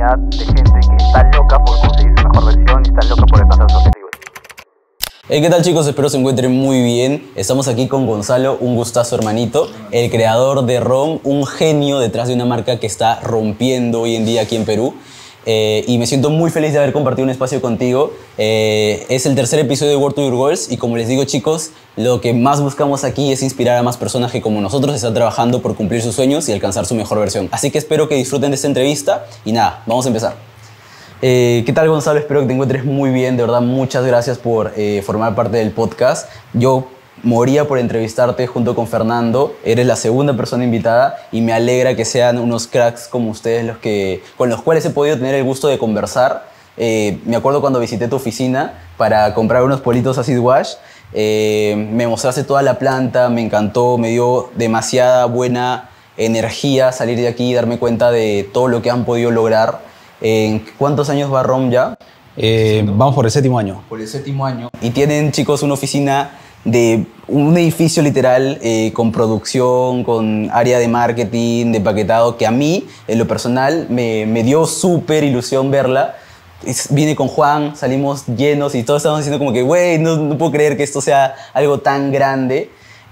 comunidad de gente que está loca por conseguir su mejor versión y está loca por alcanzar sus objetivos. Hey, ¿qué tal, chicos? Espero se encuentren muy bien. Estamos aquí con Gonzalo, un gustazo, hermanito, el creador de ROM, un genio detrás de una marca que está rompiendo hoy en día aquí en Perú. Y me siento muy feliz de haber compartido un espacio contigo. Es el tercer episodio de World to Your Goals y, como les digo, chicos, lo que más buscamos aquí es inspirar a más personas que, como nosotros, están trabajando por cumplir sus sueños y alcanzar su mejor versión. Así que espero que disfruten de esta entrevista y nada, vamos a empezar. ¿Qué tal, Gonzalo? Espero que te encuentres muy bien. De verdad, muchas gracias por formar parte del podcast. Yo moría por entrevistarte junto con Fernando. Eres la segunda persona invitada y me alegra que sean unos cracks como ustedes con los cuales he podido tener el gusto de conversar. Me acuerdo cuando visité tu oficina para comprar unos politos Acid Wash. Me mostraste toda la planta, me encantó, me dio demasiada buena energía salir de aquí y darme cuenta de todo lo que han podido lograr. ¿En cuántos años va ROM ya? Vamos por el séptimo año. Por el séptimo año. Y tienen, chicos, una oficina de un edificio literal con producción, con área de marketing, de empaquetado, que a mí, en lo personal, me dio súper ilusión verla. Vine con Juan, salimos llenos y todos estábamos diciendo como que, güey, no puedo creer que esto sea algo tan grande.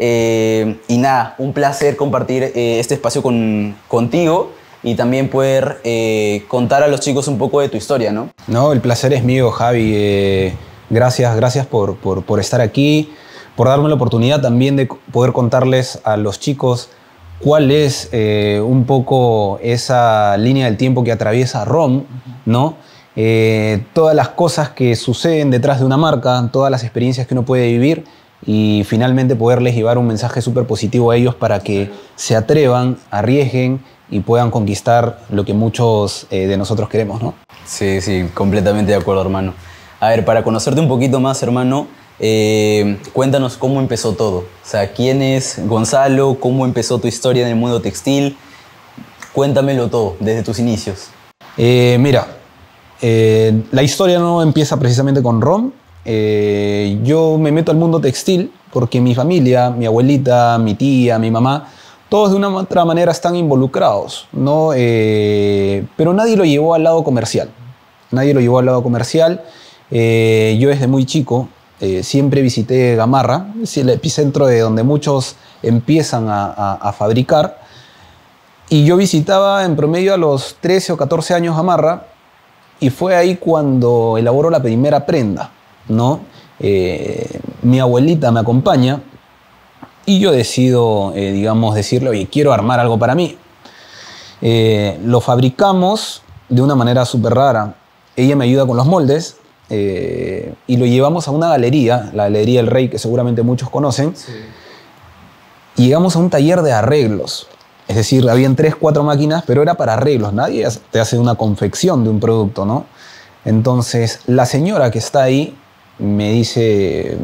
Y nada, un placer compartir este espacio contigo. Y también poder contar a los chicos un poco de tu historia, ¿no? No, el placer es mío, Javi. Gracias por estar aquí, por darme la oportunidad también de poder contarles a los chicos cuál es un poco esa línea del tiempo que atraviesa ROM, ¿no? Todas las cosas que suceden detrás de una marca, todas las experiencias que uno puede vivir y finalmente poderles llevar un mensaje súper positivo a ellos para que se atrevan, arriesguen y puedan conquistar lo que muchos de nosotros queremos, ¿no? Sí, completamente de acuerdo, hermano. A ver, para conocerte un poquito más, hermano, cuéntanos cómo empezó todo. O sea, ¿quién es Gonzalo? ¿Cómo empezó tu historia en el mundo textil? Cuéntamelo todo, desde tus inicios. Mira, la historia no empieza precisamente con ROM. Yo me meto al mundo textil porque mi familia, mi abuelita, mi tía, mi mamá, todos de una u otra manera están involucrados, ¿no? Pero nadie lo llevó al lado comercial. Nadie lo llevó al lado comercial. Yo desde muy chico siempre visité Gamarra, es el epicentro de donde muchos empiezan a fabricar. Y yo visitaba en promedio a los 13 o 14 años Gamarra y fue ahí cuando elaboró la primera prenda, ¿no? Mi abuelita me acompaña. Y yo decido, digamos, decirle, oye, quiero armar algo para mí. Lo fabricamos de una manera súper rara. Ella me ayuda con los moldes y lo llevamos a una galería, la Galería El Rey, que seguramente muchos conocen. Sí. Y llegamos a un taller de arreglos. Es decir, habían 3, 4 máquinas, pero era para arreglos. Nadie te hace una confección de un producto, ¿no? Entonces, la señora que está ahí me dice,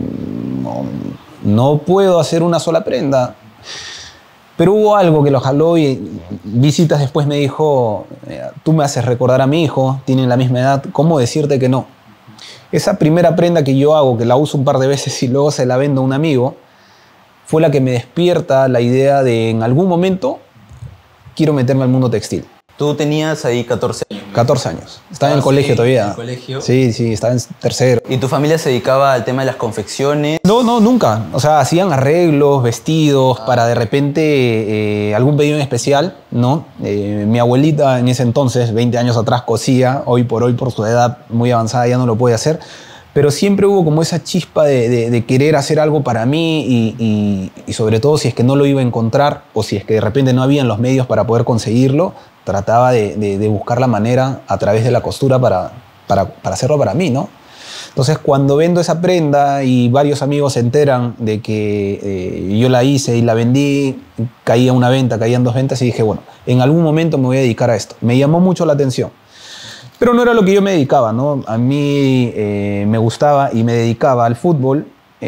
no puedo hacer una sola prenda. Pero hubo algo que lo jaló y visitas después me dijo, tú me haces recordar a mi hijo, tienen la misma edad, ¿cómo decirte que no? Esa primera prenda que yo hago, que la uso un par de veces y luego se la vendo a un amigo, fue la que me despierta la idea de en algún momento quiero meterme al mundo textil. Tú tenías ahí 14 años. 14 años. Estaba en el colegio todavía. ¿En el colegio? Sí, estaba en tercero. ¿Y tu familia se dedicaba al tema de las confecciones? No, nunca. O sea, hacían arreglos, vestidos, para de repente algún pedido en especial, ¿no? Mi abuelita en ese entonces, 20 años atrás, cosía. Hoy por su edad muy avanzada ya no lo puede hacer. Pero siempre hubo como esa chispa de querer hacer algo para mí y sobre todo si es que no lo iba a encontrar o si es que de repente no habían los medios para poder conseguirlo, trataba de buscar la manera a través de la costura para hacerlo para mí, ¿no? Entonces, cuando vendo esa prenda y varios amigos se enteran de que yo la hice y la vendí, caía una venta, caían 2 ventas y dije, bueno, en algún momento me voy a dedicar a esto. Me llamó mucho la atención. Pero no era lo que yo me dedicaba, ¿no? A mí me gustaba y me dedicaba al fútbol.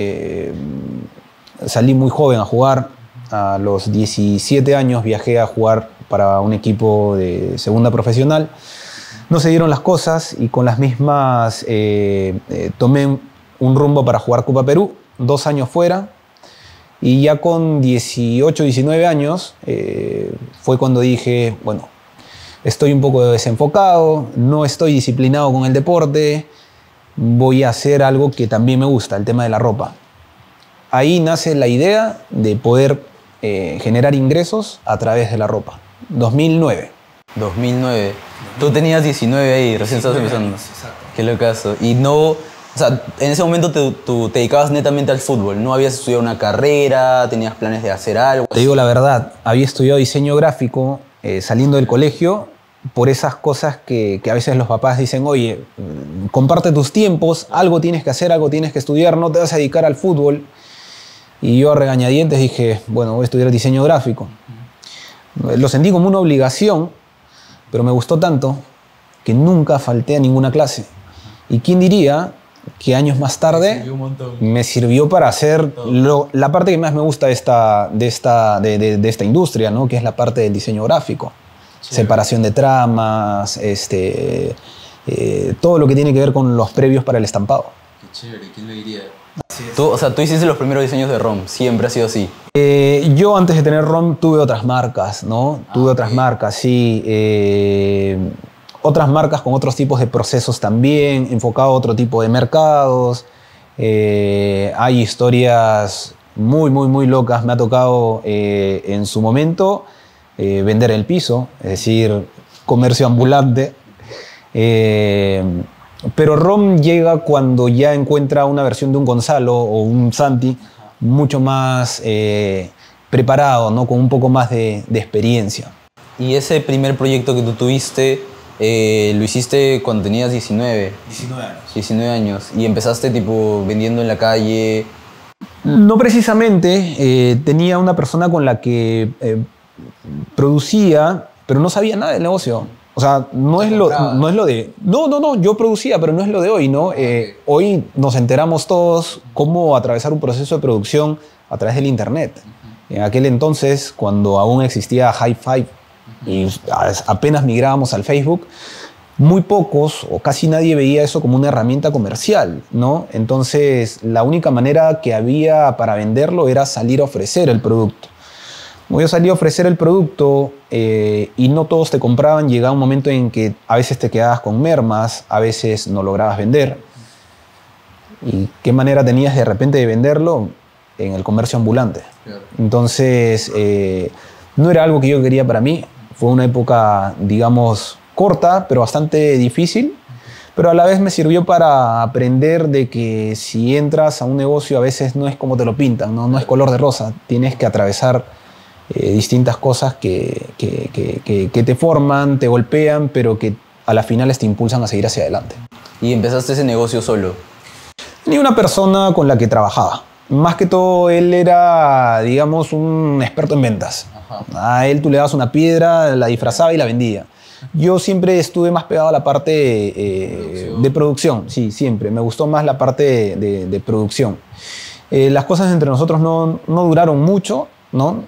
Salí muy joven a jugar. A los 17 años viajé a jugar para un equipo de segunda profesional. No se dieron las cosas y con las mismas tomé un rumbo para jugar Copa Perú, 2 años fuera. Y ya con 18, 19 años fue cuando dije, bueno, estoy un poco desenfocado, no estoy disciplinado con el deporte, voy a hacer algo que también me gusta, el tema de la ropa. Ahí nace la idea de poder generar ingresos a través de la ropa. 2009. 2009. Tú tenías 19 ahí, recién estabas empezando. Exacto. Qué locazo. Y no, o sea, en ese momento tú te dedicabas netamente al fútbol. ¿No habías estudiado una carrera? ¿Tenías planes de hacer algo? Te digo la verdad, había estudiado diseño gráfico saliendo del colegio por esas cosas que a veces los papás dicen, oye, comparte tus tiempos, algo tienes que hacer, algo tienes que estudiar, no te vas a dedicar al fútbol. Y yo a regañadientes dije, bueno, voy a estudiar diseño gráfico. Lo sentí como una obligación, pero me gustó tanto que nunca falté a ninguna clase. ¿Y quién diría que años más tarde me sirvió para hacer la parte que más me gusta de esta industria, ¿no? Que es la parte del diseño gráfico? Chévere. Separación de tramas, todo lo que tiene que ver con los previos para el estampado. Qué chévere, ¿quién lo diría? Tú hiciste los primeros diseños de ROM, siempre ha sido así. Yo antes de tener ROM tuve otras marcas, ¿no? Tuve otras marcas, sí. Otras marcas con otros tipos de procesos también, enfocado a otro tipo de mercados. Hay historias muy locas. Me ha tocado en su momento vender el piso, es decir, comercio ambulante. Pero ROM llega cuando ya encuentra una versión de un Gonzalo o un Santi mucho más preparado, ¿no? Con un poco más de experiencia. ¿Y ese primer proyecto que tú tuviste lo hiciste cuando tenías 19? 19 años. 19 años. ¿Y empezaste tipo vendiendo en la calle? No precisamente. Tenía una persona con la que producía, pero no sabía nada del negocio. O sea, no es lo de... No, yo producía, pero no es lo de hoy, ¿no? Hoy nos enteramos todos cómo atravesar un proceso de producción a través del internet. En aquel entonces, cuando aún existía Hi5 y apenas migrábamos al Facebook, muy pocos o casi nadie veía eso como una herramienta comercial, ¿no? Entonces, la única manera que había para venderlo era salir a ofrecer el producto. Como yo salí a ofrecer el producto y no todos te compraban, llegaba un momento en que a veces te quedabas con mermas, a veces no lograbas vender. ¿Y qué manera tenías de repente de venderlo? En el comercio ambulante. Claro. Entonces, no era algo que yo quería para mí. Fue una época, digamos, corta, pero bastante difícil. Pero a la vez me sirvió para aprender de que si entras a un negocio a veces no es como te lo pintan, no es color de rosa. Tienes que atravesar distintas cosas que te forman, te golpean, pero que a las finales te impulsan a seguir hacia adelante. ¿Y empezaste ese negocio solo? Tenía una persona con la que trabajaba. Más que todo, él era, digamos, un experto en ventas. Ajá. A él tú le dabas una piedra, la disfrazaba y la vendía. Yo siempre estuve más pegado a la parte de producción. Sí, siempre. Me gustó más la parte de producción. Las cosas entre nosotros no duraron mucho, ¿no?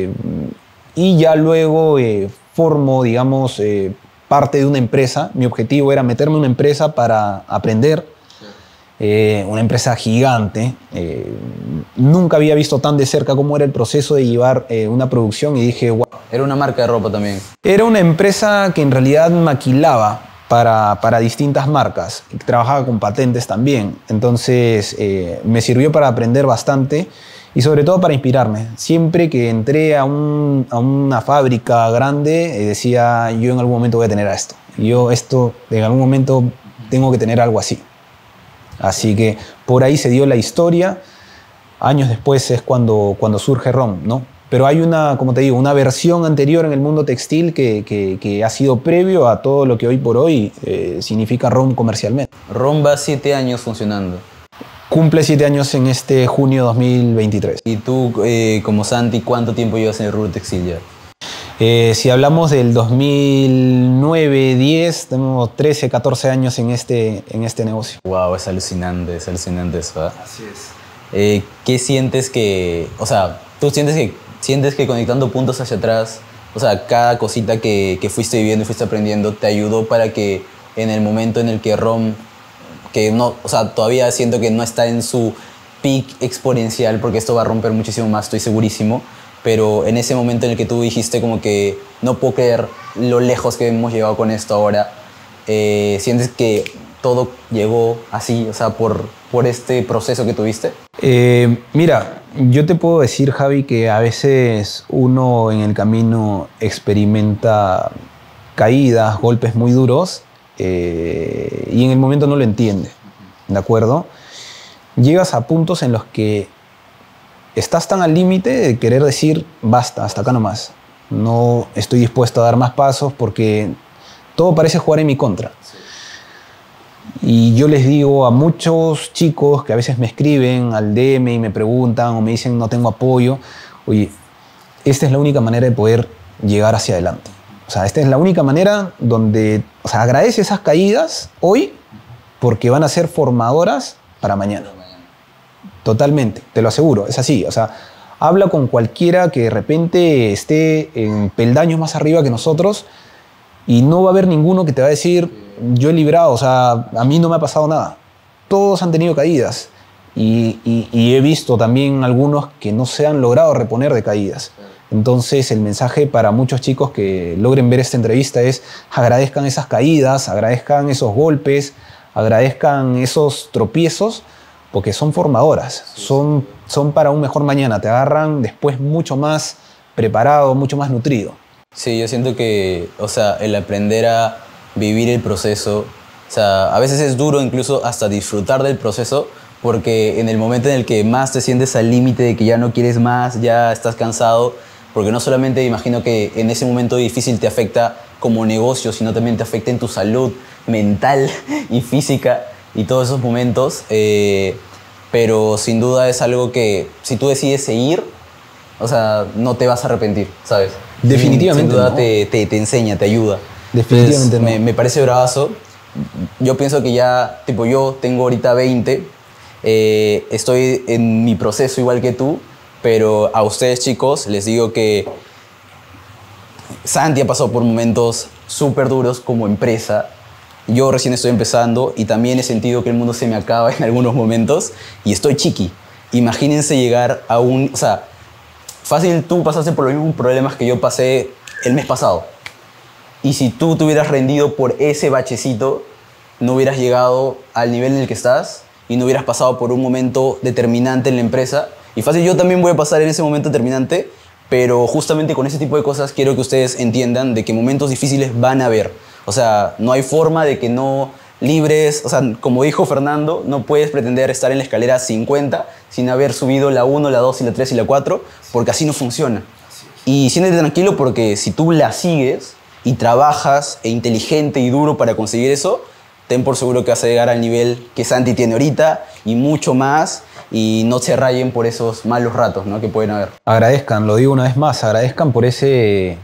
Y ya luego formo, digamos, parte de una empresa. Mi objetivo era meterme en una empresa para aprender. Una empresa gigante. Nunca había visto tan de cerca cómo era el proceso de llevar una producción y dije, wow. Era una marca de ropa también. Era una empresa que en realidad maquilaba para distintas marcas. Trabajaba con patentes también. Entonces me sirvió para aprender bastante y sobre todo para inspirarme. Siempre que entré a una fábrica grande decía, yo en algún momento voy a tener esto. Yo esto, en algún momento tengo que tener algo así. Así que por ahí se dio la historia. Años después es cuando surge ROM, ¿no? Pero hay como te digo, una versión anterior en el mundo textil que ha sido previo a todo lo que hoy por hoy significa ROM comercialmente. ROM va 7 años funcionando. Cumple 7 años en este junio 2023. ¿Y tú, como Santi, cuánto tiempo llevas en el rubro textil ya? Si hablamos del 2009-10, tenemos 13, 14 años en este negocio. Wow, es alucinante eso, ¿eh? Así es. ¿Qué sientes que, o sea, tú sientes que conectando puntos hacia atrás, o sea, cada cosita que fuiste viviendo y fuiste aprendiendo te ayudó para que en el momento en el que ROM, que no, o sea, todavía siento que no está en su peak exponencial, porque esto va a romper muchísimo más, estoy segurísimo, pero en ese momento en el que tú dijiste como que no puedo creer lo lejos que hemos llegado con esto ahora, ¿sientes que todo llegó así, o sea, por este proceso que tuviste? Mira, yo te puedo decir, Javi, que a veces uno en el camino experimenta caídas, golpes muy duros, y en el momento no lo entiende, ¿de acuerdo? Llegas a puntos en los que estás tan al límite de querer decir, basta, hasta acá nomás. No estoy dispuesto a dar más pasos porque todo parece jugar en mi contra. Y yo les digo a muchos chicos que a veces me escriben al DM y me preguntan o me dicen no tengo apoyo, oye, esta es la única manera de poder llegar hacia adelante. O sea, esta es la única manera donde, o sea, agradece esas caídas hoy porque van a ser formadoras para mañana. Totalmente, te lo aseguro, es así. O sea, habla con cualquiera que de repente esté en peldaños más arriba que nosotros y no va a haber ninguno que te va a decir, yo he librado, o sea, a mí no me ha pasado nada. Todos han tenido caídas y he visto también algunos que no se han logrado reponer de caídas. Entonces, el mensaje para muchos chicos que logren ver esta entrevista es agradezcan esas caídas, agradezcan esos golpes, agradezcan esos tropiezos, porque son formadoras, son para un mejor mañana, te agarran después mucho más preparado, mucho más nutrido. Sí, yo siento que, o sea, el aprender a vivir el proceso, o sea, a veces es duro incluso hasta disfrutar del proceso, porque en el momento en el que más te sientes al límite de que ya no quieres más, ya estás cansado, porque no solamente imagino que en ese momento difícil te afecta como negocio, sino también te afecta en tu salud mental y física y todos esos momentos, pero sin duda es algo que si tú decides seguir, o sea, no te vas a arrepentir, ¿sabes? Definitivamente Sin duda no. te enseña, te ayuda. Definitivamente Entonces, no. me parece bravazo. Yo pienso que ya, tipo, yo tengo ahorita 20, estoy en mi proceso igual que tú, pero a ustedes, chicos, les digo que Santi ha pasado por momentos súper duros como empresa. Yo recién estoy empezando y también he sentido que el mundo se me acaba en algunos momentos y estoy chiqui. Imagínense llegar a un... O sea, fácil tú pasaste por los mismos problemas que yo pasé el mes pasado. Y si tú te hubieras rendido por ese bachecito, no hubieras llegado al nivel en el que estás y no hubieras pasado por un momento determinante en la empresa. Y fácil, yo también voy a pasar en ese momento determinante, pero justamente con ese tipo de cosas quiero que ustedes entiendan de que momentos difíciles van a haber. O sea, no hay forma de que no libres, o sea, como dijo Fernando, no puedes pretender estar en la escalera 50 sin haber subido la 1, la 2 y la 3 y la 4, porque así no funciona. Y siéntete tranquilo porque si tú la sigues y trabajas inteligente y duro para conseguir eso, ten por seguro que vas a llegar al nivel que Santi tiene ahorita y mucho más, y no se rayen por esos malos ratos, ¿no?, que pueden haber. Agradezcan, lo digo una vez más, agradezcan por ese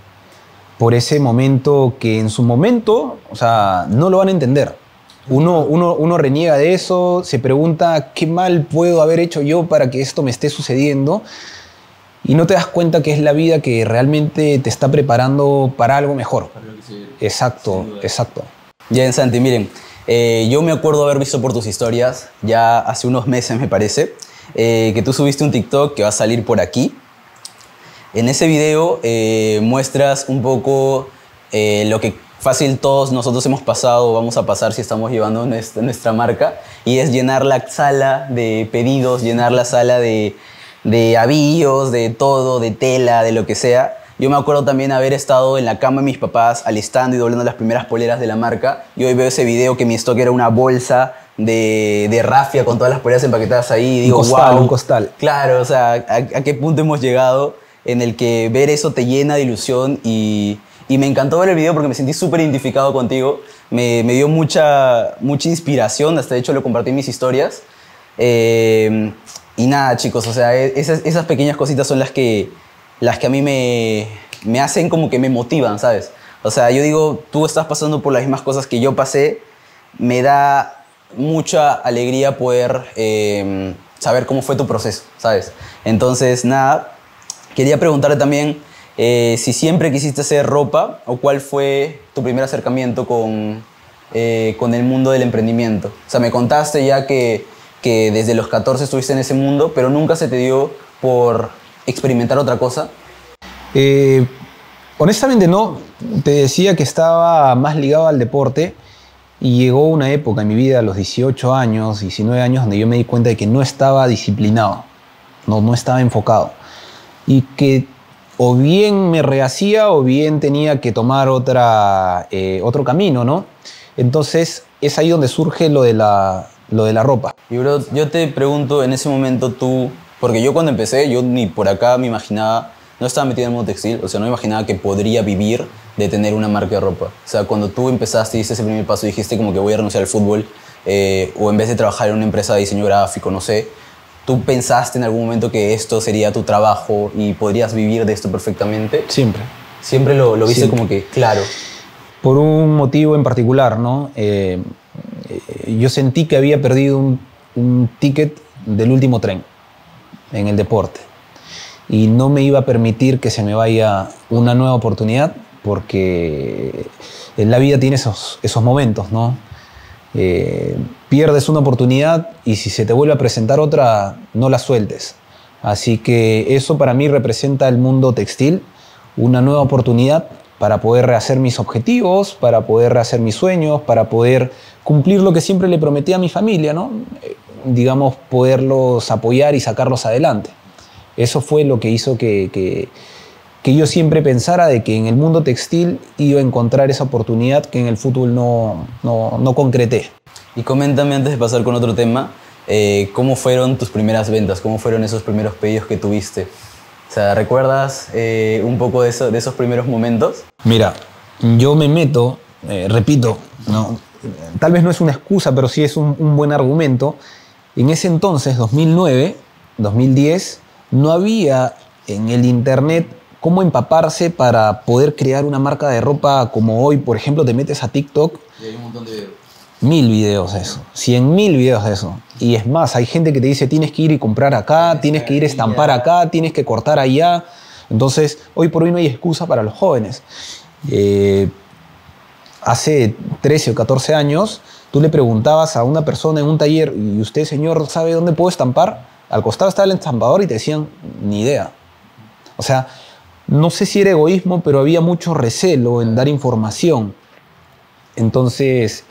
momento que en su momento, o sea, no lo van a entender. Uno reniega de eso, se pregunta qué mal puedo haber hecho yo para que esto me esté sucediendo y no te das cuenta que es la vida que realmente te está preparando para algo mejor. Exacto, exacto. Ya en Santi, miren, yo me acuerdo haber visto por tus historias, ya hace unos meses me parece, que tú subiste un TikTok que va a salir por aquí. En ese video muestras un poco lo que fácil todos nosotros hemos pasado o vamos a pasar si estamos llevando nuestra marca, y es llenar la sala de pedidos, llenar la sala de avíos, de todo, de tela, de lo que sea. Yo me acuerdo también haber estado en la cama de mis papás alistando y doblando las primeras poleras de la marca, y hoy veo ese video que mi stock era una bolsa de rafia con todas las poleras empaquetadas ahí y digo, un costal, wow. un costal. Claro, o sea, ¿a qué punto hemos llegado en el que ver eso te llena de ilusión? Y me encantó ver el video porque me sentí súper identificado contigo. Me dio mucha inspiración, hasta de hecho lo compartí en mis historias. Y nada, chicos, o sea, esas pequeñas cositas son las que a mí me hacen como que me motivan, ¿sabes? O sea, yo digo, tú estás pasando por las mismas cosas que yo pasé, me da mucha alegría poder saber cómo fue tu proceso, ¿sabes? Entonces, nada, quería preguntarte también si siempre quisiste hacer ropa o cuál fue tu primer acercamiento con el mundo del emprendimiento. O sea, me contaste ya que desde los 14 estuviste en ese mundo, pero nunca se te dio por experimentar otra cosa. Eh, honestamente no, te decía que estaba más ligado al deporte y llegó una época en mi vida a los 18 años, 19 años, donde yo me di cuenta de que no estaba disciplinado, no estaba enfocado y que o bien me rehacía o bien tenía que tomar otro camino, ¿no? Entonces es ahí donde surge lo de la ropa. Y bro, yo te pregunto, en ese momento tú, porque yo cuando empecé, yo ni por acá me imaginaba, no estaba metido en el mundo textil, o sea, no me imaginaba que podría vivir de tener una marca de ropa. O sea, cuando tú empezaste, diste ese primer paso, dijiste como que voy a renunciar al fútbol, o en vez de trabajar en una empresa de diseño gráfico, no sé, ¿tú pensaste en algún momento que esto sería tu trabajo y podrías vivir de esto perfectamente? Siempre. Siempre lo viste Siempre. como que, claro. Por un motivo en particular, ¿no? Yo sentí que había perdido un ticket del último tren en el deporte y no me iba a permitir que se me vaya una nueva oportunidad porque en la vida tiene esos momentos, ¿no? Pierdes una oportunidad y si se te vuelve a presentar otra, no la sueltes. Así que eso para mí representa el mundo textil, una nueva oportunidad para poder rehacer mis objetivos, para poder rehacer mis sueños, para poder cumplir lo que siempre le prometí a mi familia, ¿no? Digamos, poderlos apoyar y sacarlos adelante. Eso fue lo que hizo que yo siempre pensara de que en el mundo textil iba a encontrar esa oportunidad que en el fútbol no concreté. Y coméntame antes de pasar con otro tema, ¿cómo fueron tus primeras ventas? ¿Cómo fueron esos primeros pedidos que tuviste? O sea, ¿recuerdas un poco de esos primeros momentos? Mira, yo me meto, repito, ¿no? Tal vez no es una excusa, pero sí es un buen argumento. En ese entonces, 2009, 2010, no había en el internet cómo empaparse para poder crear una marca de ropa como hoy. Por ejemplo, te metes a TikTok. Y hay un montón de videos. 1000 videos de eso, 100.000 videos de eso. Y es más, hay gente que te dice tienes que ir y comprar acá, tienes que ir a estampar acá, tienes que cortar allá. Entonces, hoy por hoy no hay excusa para los jóvenes. Hace 13 o 14 años, tú le preguntabas a una persona en un taller, ¿y usted, señor, sabe dónde puedo estampar? Al costado estaba el estampador y te decían, ni idea. O sea, no sé si era egoísmo, pero había mucho recelo en dar información. Entonces,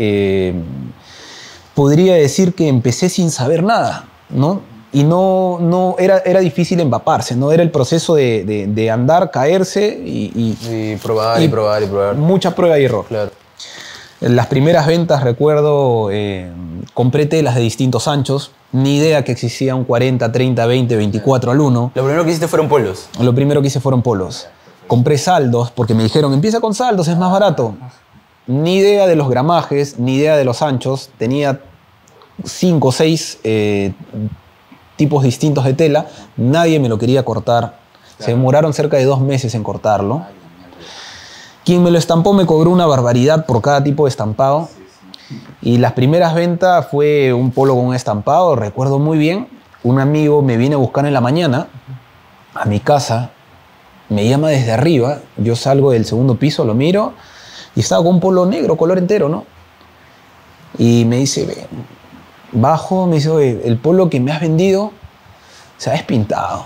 podría decir que empecé sin saber nada, ¿no? Y era difícil empaparse, ¿no? Era el proceso de andar, caerse Y probar, y probar, y probar. mucha prueba y error. Claro. En las primeras ventas, recuerdo, compré telas de distintos anchos, ni idea que existía un 40, 30, 20, 24 al 1. Lo primero que hiciste fueron polos. Lo primero que hice fueron polos. Compré saldos porque me dijeron, empieza con saldos, es más barato. Ni idea de los gramajes, ni idea de los anchos. Tenía 5 o 6 tipos distintos de tela. Nadie me lo quería cortar. Se demoraron cerca de 2 meses en cortarlo. Quien me lo estampó me cobró una barbaridad por cada tipo de estampado. Y las primeras ventas fue un polo con un estampado. Recuerdo muy bien, un amigo me viene a buscar en la mañana a mi casa. Me llama desde arriba. Yo salgo del segundo piso, lo miro. Y estaba con un polo negro, color entero, ¿no? Y me dice, ven, bajo, me dice, oye, el polo que me has vendido se ha despintado.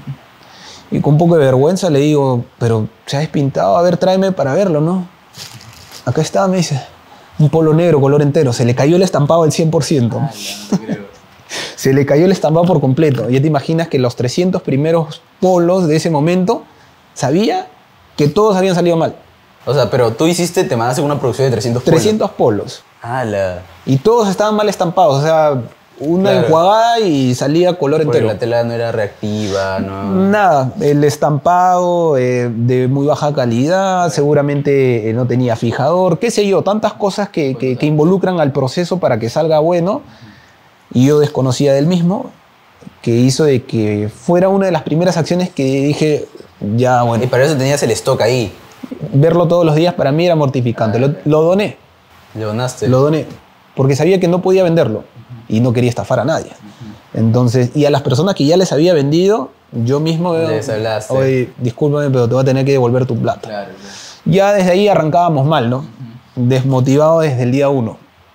Y con un poco de vergüenza le digo, pero se ha despintado, a ver, tráeme para verlo, ¿no? Acá está, me dice, un polo negro, color entero. Se le cayó el estampado al 100%. No te creo. Se le cayó el estampado por completo. Ya te imaginas que los 300 primeros polos de ese momento, sabía que todos habían salido mal. O sea, pero tú te mandaste una producción de 300 polos. 300 polos. ¡Hala! Y todos estaban mal estampados. O sea, una Claro. enjuagada y salía color Porque entero. la tela no era reactiva, no... Nada, el estampado de muy baja calidad, seguramente no tenía fijador, qué sé yo, tantas cosas que involucran al proceso para que salga bueno. Y yo desconocía del mismo, que hizo de que fuera una de las primeras acciones que dije, ya bueno, Y para eso tenías el stock ahí. verlo todos los días para mí era mortificante. Lo doné, Le donaste. lo doné, porque sabía que no podía venderlo y no quería estafar a nadie. Entonces, y a las personas que ya les había vendido, yo mismo, Les hablaste. oye, discúlpame, pero te voy a tener que devolver tu plata. Claro. Ya desde ahí arrancábamos mal, ¿no? Desmotivado desde el día 1.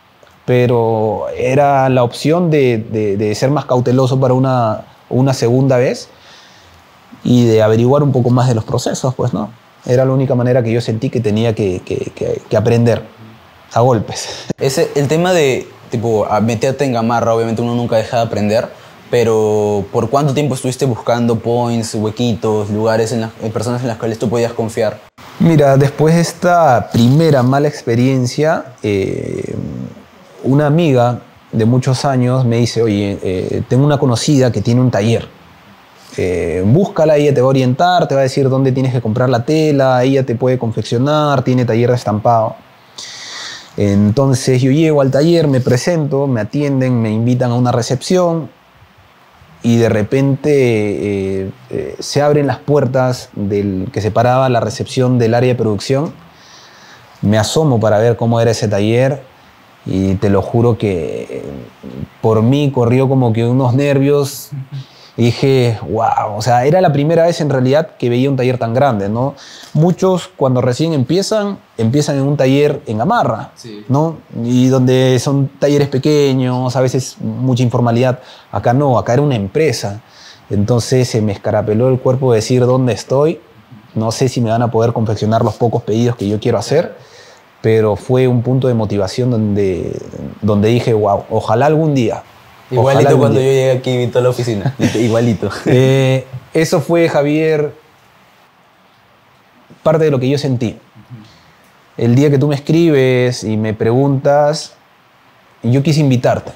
Pero era la opción de ser más cauteloso para una segunda vez. y de averiguar un poco más de los procesos, pues, ¿no? Era la única manera que yo sentí que tenía que aprender a golpes. El tema de, tipo, meterte en gamarra, obviamente uno nunca deja de aprender, pero ¿por cuánto tiempo estuviste buscando points, huequitos, lugares, personas en las cuales tú podías confiar? Mira, después de esta primera mala experiencia, una amiga de muchos años me dice, oye, tengo una conocida que tiene un taller. Búscala, ella te va a orientar, te va a decir dónde tienes que comprar la tela, ella te puede confeccionar, tiene taller de estampado. Entonces yo llego al taller, me presento, me atienden, me invitan a una recepción y de repente se abren las puertas que separaba la recepción del área de producción. Me asomo para ver cómo era ese taller y te lo juro que por mí corrió como que unos nervios. Y dije, wow, o sea, era la primera vez en realidad que veía un taller tan grande, ¿no? Muchos cuando recién empiezan en un taller en gamarra, sí, ¿no? Y donde son talleres pequeños, a veces mucha informalidad. Acá no, acá era una empresa. Entonces se me escarapeló el cuerpo de decir dónde estoy. No sé si me van a poder confeccionar los pocos pedidos que yo quiero hacer, pero fue un punto de motivación donde dije, wow, ojalá algún día. Igualito cuando yo llegué aquí y vi toda la oficina, igualito. Eso fue, Javier, parte de lo que yo sentí. El día que tú me escribes y me preguntas, yo quise invitarte.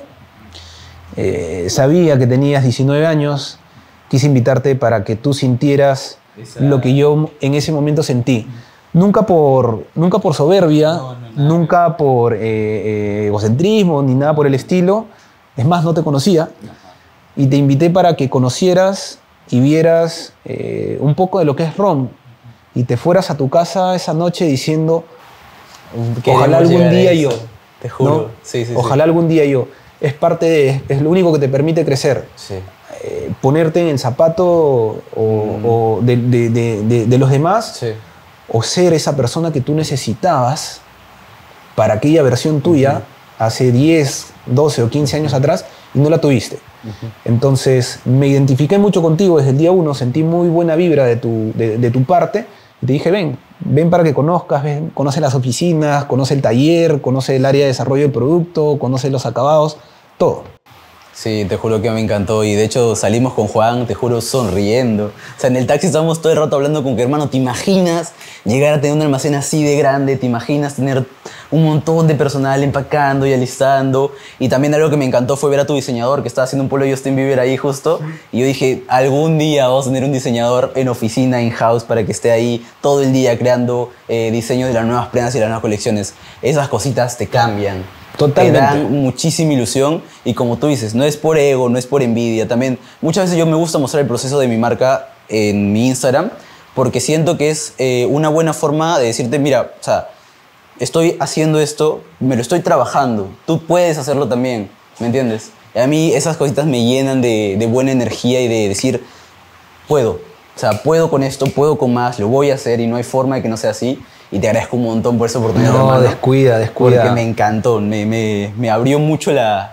Sabía que tenías 19 años, quise invitarte para que tú sintieras lo que yo en ese momento sentí. Nunca por soberbia, nunca por egocentrismo, ni nada por el estilo. Es más, no te conocía y te invité para que conocieras y vieras un poco de lo que es ROM y te fueras a tu casa esa noche diciendo, ojalá algún día yo. Te juro. ¿no? Sí, ojalá algún día yo. Es lo único que te permite crecer. Sí. Ponerte en el zapato de los demás, sí, o ser esa persona que tú necesitabas para aquella versión tuya hace 10, 12 o 15 años atrás y no la tuviste. Entonces me identifiqué mucho contigo desde el día 1, sentí muy buena vibra de tu parte y te dije, ven para que conozcas, conoce las oficinas, conoce el taller, conoce el área de desarrollo del producto, conoce los acabados, todo. Sí, te juro que me encantó y de hecho salimos con Juan, te juro, sonriendo. O sea, en el taxi estábamos todo el rato hablando con que, hermano, ¿te imaginas llegar a tener un almacén así de grande? ¿Te imaginas tener un montón de personal empacando y alistando? Y también algo que me encantó fue ver a tu diseñador que estaba haciendo un polo de Justin Bieber ahí justo. Y yo dije, algún día vamos a tener un diseñador en oficina, in-house, para que esté ahí todo el día creando diseños de las nuevas prendas y las nuevas colecciones. Esas cositas te cambian. Totalmente. Te dan muchísima ilusión y como tú dices, no es por ego, no es por envidia. También muchas veces yo me gusta mostrar el proceso de mi marca en mi Instagram porque siento que es una buena forma de decirte, mira, o sea, estoy haciendo esto, me lo estoy trabajando, tú puedes hacerlo también, ¿me entiendes? Y a mí esas cositas me llenan de buena energía y de decir, puedo, o sea, puedo con esto, puedo con más, lo voy a hacer y no hay forma de que no sea así. Y te agradezco un montón por esa oportunidad. No, hermano, descuida. porque me encantó, me abrió mucho la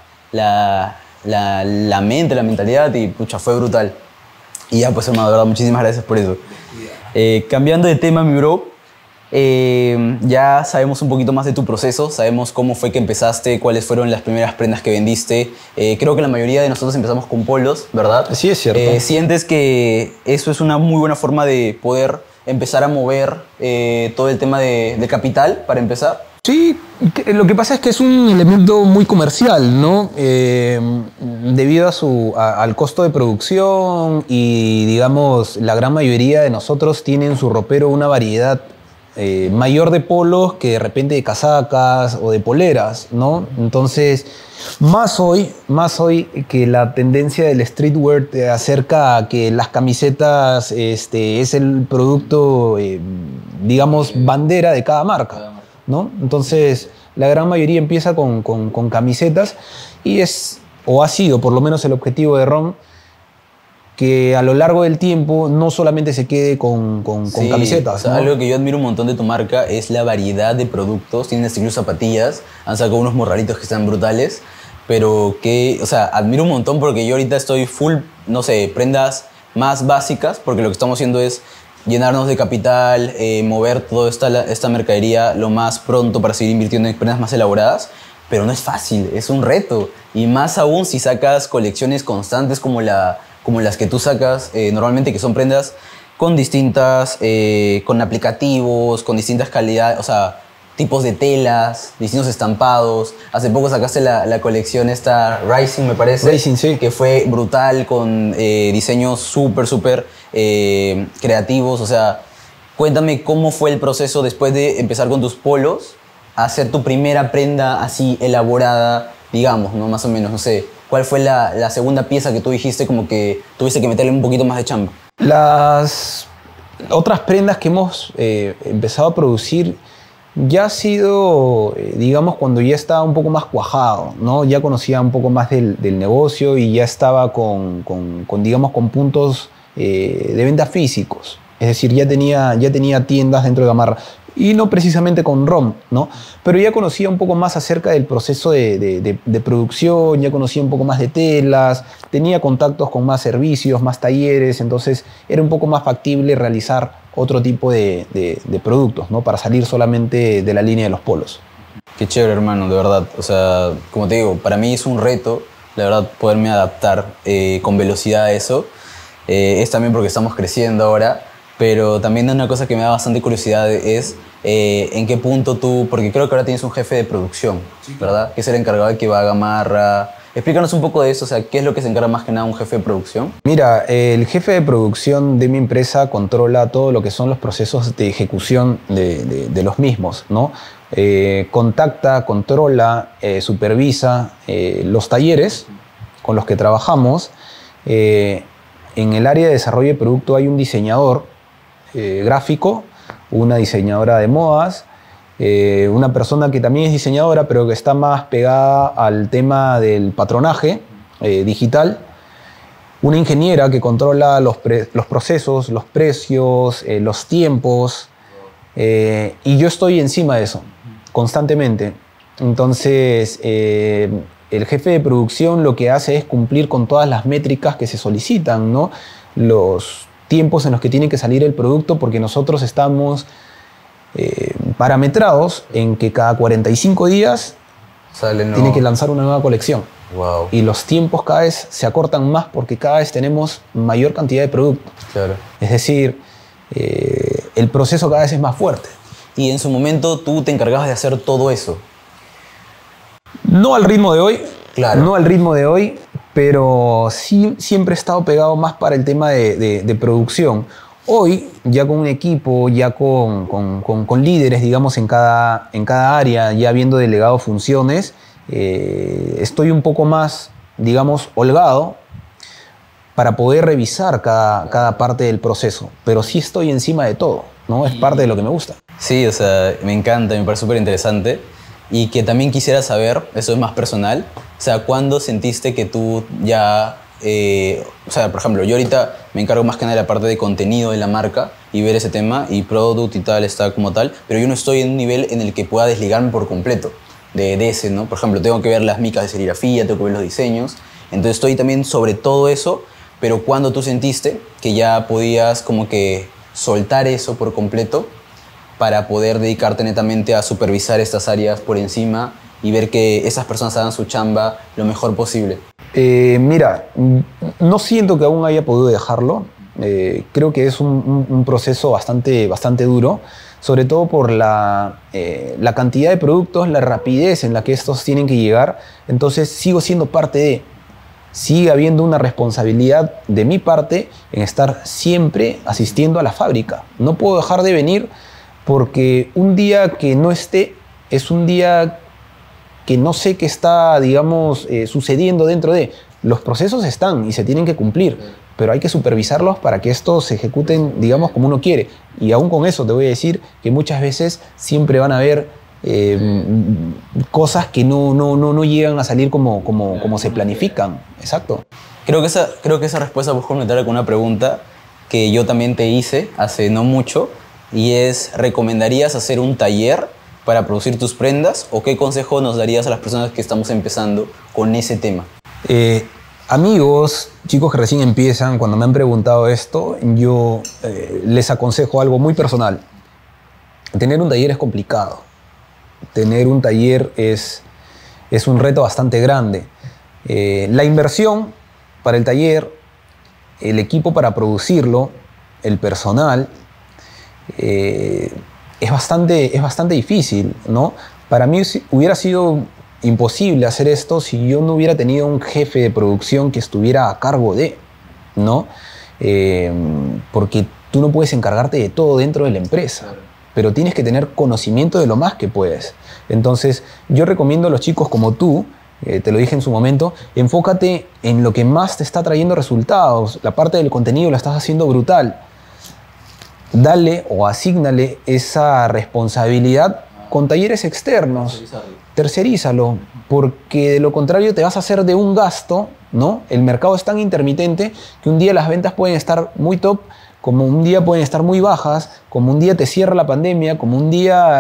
mente, la mentalidad y pucha, fue brutal. Y ya pues hermano, de verdad, muchísimas gracias por eso. Cambiando de tema, mi bro, ya sabemos un poquito más de tu proceso, sabemos cómo fue que empezaste, cuáles fueron las primeras prendas que vendiste. Creo que la mayoría de nosotros empezamos con polos, ¿verdad? Sí, es cierto. ¿Sientes que eso es una muy buena forma de poder empezar a mover todo el tema de capital para empezar? Sí, lo que pasa es que es un elemento muy comercial, ¿no? Debido al costo de producción y, digamos, la gran mayoría de nosotros tienen en su ropero una variedad mayor de polos que de repente de casacas o de poleras, ¿no? Entonces, más hoy que la tendencia del streetwear te acerca a que las camisetas es el producto, digamos, bandera de cada marca, ¿no? Entonces, la gran mayoría empieza con camisetas y ha sido por lo menos el objetivo de ROM, que a lo largo del tiempo no solamente se quede con camisetas. O sea, ¿no? Algo que yo admiro un montón de tu marca es la variedad de productos. Tienes incluso zapatillas, han sacado unos morralitos que están brutales, pero que, o sea, admiro un montón porque yo ahorita estoy full, no sé, prendas más básicas, porque lo que estamos haciendo es llenarnos de capital, mover toda esta mercadería lo más pronto para seguir invirtiendo en prendas más elaboradas, pero no es fácil, es un reto. Y más aún si sacas colecciones constantes como las que tú sacas normalmente, que son prendas con distintas, con aplicativos, con distintas calidades, o sea, tipos de telas, distintos estampados. Hace poco sacaste la colección esta Rising, me parece. Rising, sí. Que fue brutal, con diseños súper creativos. O sea, cuéntame cómo fue el proceso después de empezar con tus polos a hacer tu primera prenda así elaborada, digamos, ¿no? Más o menos, no sé. ¿Cuál fue la segunda pieza que tú dijiste como que tuviste que meterle un poquito más de chamba? Las otras prendas que hemos empezado a producir ya ha sido, digamos, cuando ya estaba un poco más cuajado, ¿no? Ya conocía un poco más del negocio y ya estaba digamos, con puntos de venta físicos. Es decir, ya tenía tiendas dentro de Gamarra. Y no precisamente con ROM, ¿no? Pero ya conocía un poco más acerca del proceso de producción, ya conocía un poco más de telas, tenía contactos con más servicios, más talleres, entonces era un poco más factible realizar otro tipo de productos, ¿no? Para salir solamente de la línea de los polos. Qué chévere, hermano, de verdad. O sea, como te digo, para mí es un reto, la verdad, poderme adaptar con velocidad a eso. Es también porque estamos creciendo ahora, pero también una cosa que me da bastante curiosidad es en qué punto tú, porque creo que ahora tienes un jefe de producción, ¿verdad? Que es el encargado de que va a Gamarra. Explícanos un poco de eso, o sea, ¿qué es lo que se encarga más que nada un jefe de producción? Mira, el jefe de producción de mi empresa controla todo lo que son los procesos de ejecución de los mismos, ¿no? Contacta, controla, supervisa los talleres con los que trabajamos. En el área de desarrollo de producto hay un diseñador gráfico, una diseñadora de modas, una persona que también es diseñadora, pero que está más pegada al tema del patronaje digital, una ingeniera que controla los procesos, los precios, los tiempos, y yo estoy encima de eso, constantemente. Entonces, el jefe de producción lo que hace es cumplir con todas las métricas que se solicitan, ¿no? Los tiempos en los que tiene que salir el producto, porque nosotros estamos parametrados en que cada 45 días tiene que lanzar una nueva colección. Wow. Y los tiempos cada vez se acortan más porque cada vez tenemos mayor cantidad de productos. Claro. Es decir, el proceso cada vez es más fuerte. Y en su momento tú te encargabas de hacer todo eso. No al ritmo de hoy, Claro. no al ritmo de hoy, pero sí siempre he estado pegado más para el tema de producción. Hoy, ya con un equipo, ya con líderes, digamos, en cada área, ya habiendo delegado funciones, estoy un poco más, digamos, holgado para poder revisar cada parte del proceso. Pero sí estoy encima de todo, ¿no? Es parte de lo que me gusta. Sí, o sea, me encanta, me parece súper interesante. Y que también quisiera saber, eso es más personal, o sea, ¿cuándo sentiste que tú ya... o sea, por ejemplo, yo ahorita me encargo más que nada de la parte de contenido de la marca y ver ese tema, y product y tal está como tal, pero yo no estoy en un nivel en el que pueda desligarme por completo de ese, ¿no? Por ejemplo, tengo que ver las micas de serigrafía, tengo que ver los diseños, entonces estoy también sobre todo eso, pero ¿cuándo tú sentiste que ya podías como que soltar eso por completo para poder dedicarte netamente a supervisar estas áreas por encima y ver que esas personas hagan su chamba lo mejor posible? Mira, no siento que aún haya podido dejarlo. Creo que es un proceso bastante duro, sobre todo por la cantidad de productos, la rapidez en la que estos tienen que llegar. Entonces sigo siendo parte de... Sigue habiendo una responsabilidad de mi parte en estar siempre asistiendo a la fábrica. No puedo dejar de venir porque un día que no esté es un día que no sé qué está, digamos, sucediendo dentro de... Los procesos están y se tienen que cumplir, pero hay que supervisarlos para que estos se ejecuten, digamos, como uno quiere. Y aún con eso te voy a decir que muchas veces siempre van a haber cosas que no llegan a salir como se planifican. Exacto. Creo que esa respuesta puedes completar con una pregunta que yo también te hice hace no mucho, y es, ¿recomendarías hacer un taller para producir tus prendas, o qué consejo nos darías a las personas que estamos empezando con ese tema? Amigos, chicos que recién empiezan, cuando me han preguntado esto, yo les aconsejo algo muy personal. Tener un taller es complicado. Tener un taller es un reto bastante grande. La inversión para el taller, el equipo para producirlo, el personal, es bastante difícil, ¿no? Para mí hubiera sido imposible hacer esto si yo no hubiera tenido un jefe de producción que estuviera a cargo de, ¿no? Porque tú no puedes encargarte de todo dentro de la empresa, pero tienes que tener conocimiento de lo más que puedes. Entonces, yo recomiendo a los chicos como tú, te lo dije en su momento, enfócate en lo que más te está trayendo resultados. La parte del contenido la estás haciendo brutal. Dale o asígnale esa responsabilidad con talleres externos. Tercerízalo, porque de lo contrario te vas a hacer de un gasto, ¿no? El mercado es tan intermitente que un día las ventas pueden estar muy top, como un día pueden estar muy bajas, como un día te cierra la pandemia, como un día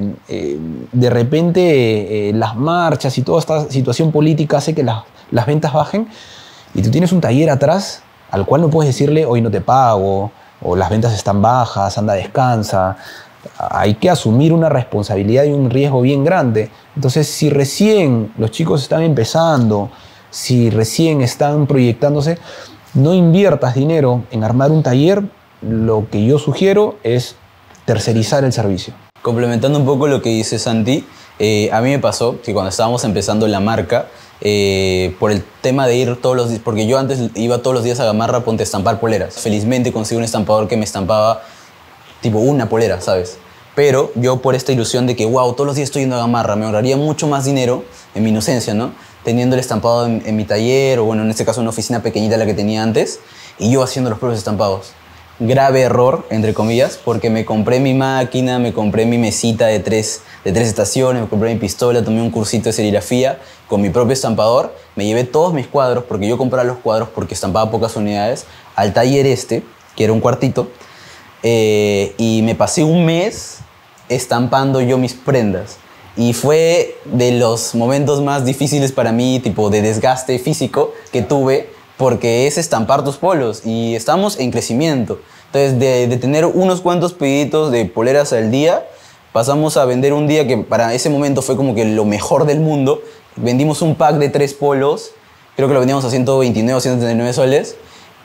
de repente las marchas y toda esta situación política hace que las ventas bajen, y tú tienes un taller atrás al cual no puedes decirle hoy no te pago, o las ventas están bajas, anda, descansa. Hay que asumir una responsabilidad y un riesgo bien grande. Entonces, si recién los chicos están empezando, si recién están proyectándose, no inviertas dinero en armar un taller. Lo que yo sugiero es tercerizar el servicio. Complementando un poco lo que dice Santi, a mí me pasó que cuando estábamos empezando la marca, por el tema de ir todos los días, porque yo antes iba todos los días a Gamarra, ponte a estampar poleras. Felizmente conseguí un estampador que me estampaba tipo una polera, ¿sabes? Pero yo por esta ilusión de que, wow, todos los días estoy yendo a Gamarra, me ahorraría mucho más dinero, en mi inocencia, ¿no? Teniendo el estampado en mi taller, o bueno, en este caso una oficina pequeñita la que tenía antes, y yo haciendo los propios estampados. Grave error, entre comillas, porque me compré mi máquina, me compré mi mesita de tres estaciones, me compré mi pistola, tomé un cursito de serigrafía con mi propio estampador, me llevé todos mis cuadros, porque yo compraba los cuadros porque estampaba pocas unidades, al taller que era un cuartito, y me pasé un mes estampando yo mis prendas. Y fue de los momentos más difíciles para mí, tipo de desgaste físico que tuve, porque es estampar tus polos y estamos en crecimiento. Entonces, de tener unos cuantos pedidos de poleras al día, pasamos a vender un día que para ese momento fue como que lo mejor del mundo. Vendimos un pack de 3 polos, creo que lo vendíamos a 129 o 139 soles,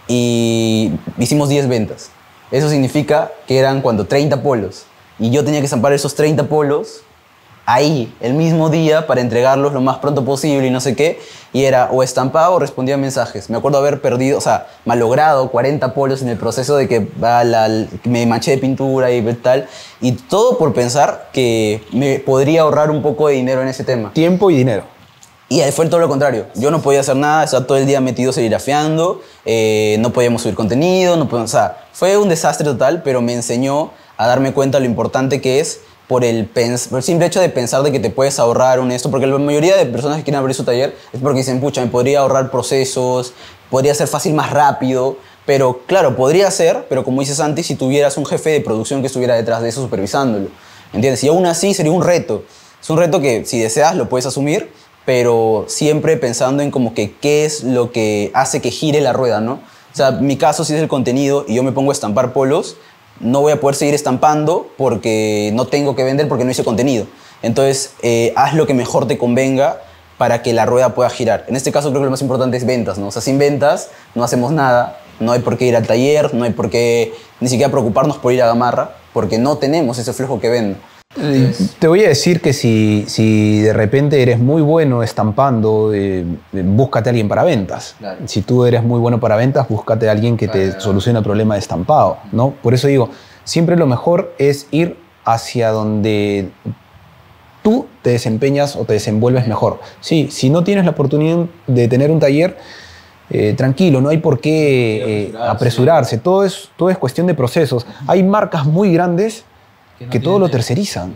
y hicimos 10 ventas. Eso significa que eran 30 polos. Y yo tenía que estampar esos 30 polos ahí, el mismo día, para entregarlos lo más pronto posible y no sé qué. Y era o estampado o respondía a mensajes. Me acuerdo haber perdido, o sea, malogrado 40 polos en el proceso de que me manché de pintura y tal. Y todo por pensar que me podría ahorrar un poco de dinero en ese tema. Tiempo y dinero. Y fue todo lo contrario. Yo no podía hacer nada, estaba todo el día metido serigrafeando, no podíamos subir contenido, o sea, fue un desastre total, pero me enseñó a darme cuenta lo importante que es por el simple hecho de pensar de que te puedes ahorrar esto, porque la mayoría de personas que quieren abrir su taller es porque dicen, pucha, me podría ahorrar procesos, podría ser fácil más rápido, pero claro, podría ser, pero como dices antes, si tuvieras un jefe de producción que estuviera detrás de eso supervisándolo, ¿entiendes? Y aún así sería un reto. Es un reto que si deseas lo puedes asumir, pero siempre pensando en como que qué es lo que hace que gire la rueda, ¿no? O sea, mi caso si es el contenido y yo me pongo a estampar polos, no voy a poder seguir estampando porque no tengo que vender porque no hice contenido. Entonces, haz lo que mejor te convenga para que la rueda pueda girar. En este caso creo que lo más importante es ventas, ¿no? O sea, sin ventas no hacemos nada, no hay por qué ir al taller, no hay por qué ni siquiera preocuparnos por ir a Gamarra, porque no tenemos ese flujo que venden. Te voy a decir que si de repente eres muy bueno estampando, búscate a alguien para ventas. Claro. Si tú eres muy bueno para ventas, búscate a alguien que te solucione el problema de estampado, ¿no? Por eso digo, siempre lo mejor es ir hacia donde tú te desempeñas o te desenvuelves mejor. Sí, si no tienes la oportunidad de tener un taller, tranquilo, no hay por qué apresurarse. Todo es cuestión de procesos. Hay marcas muy grandes que todo lo tercerizan,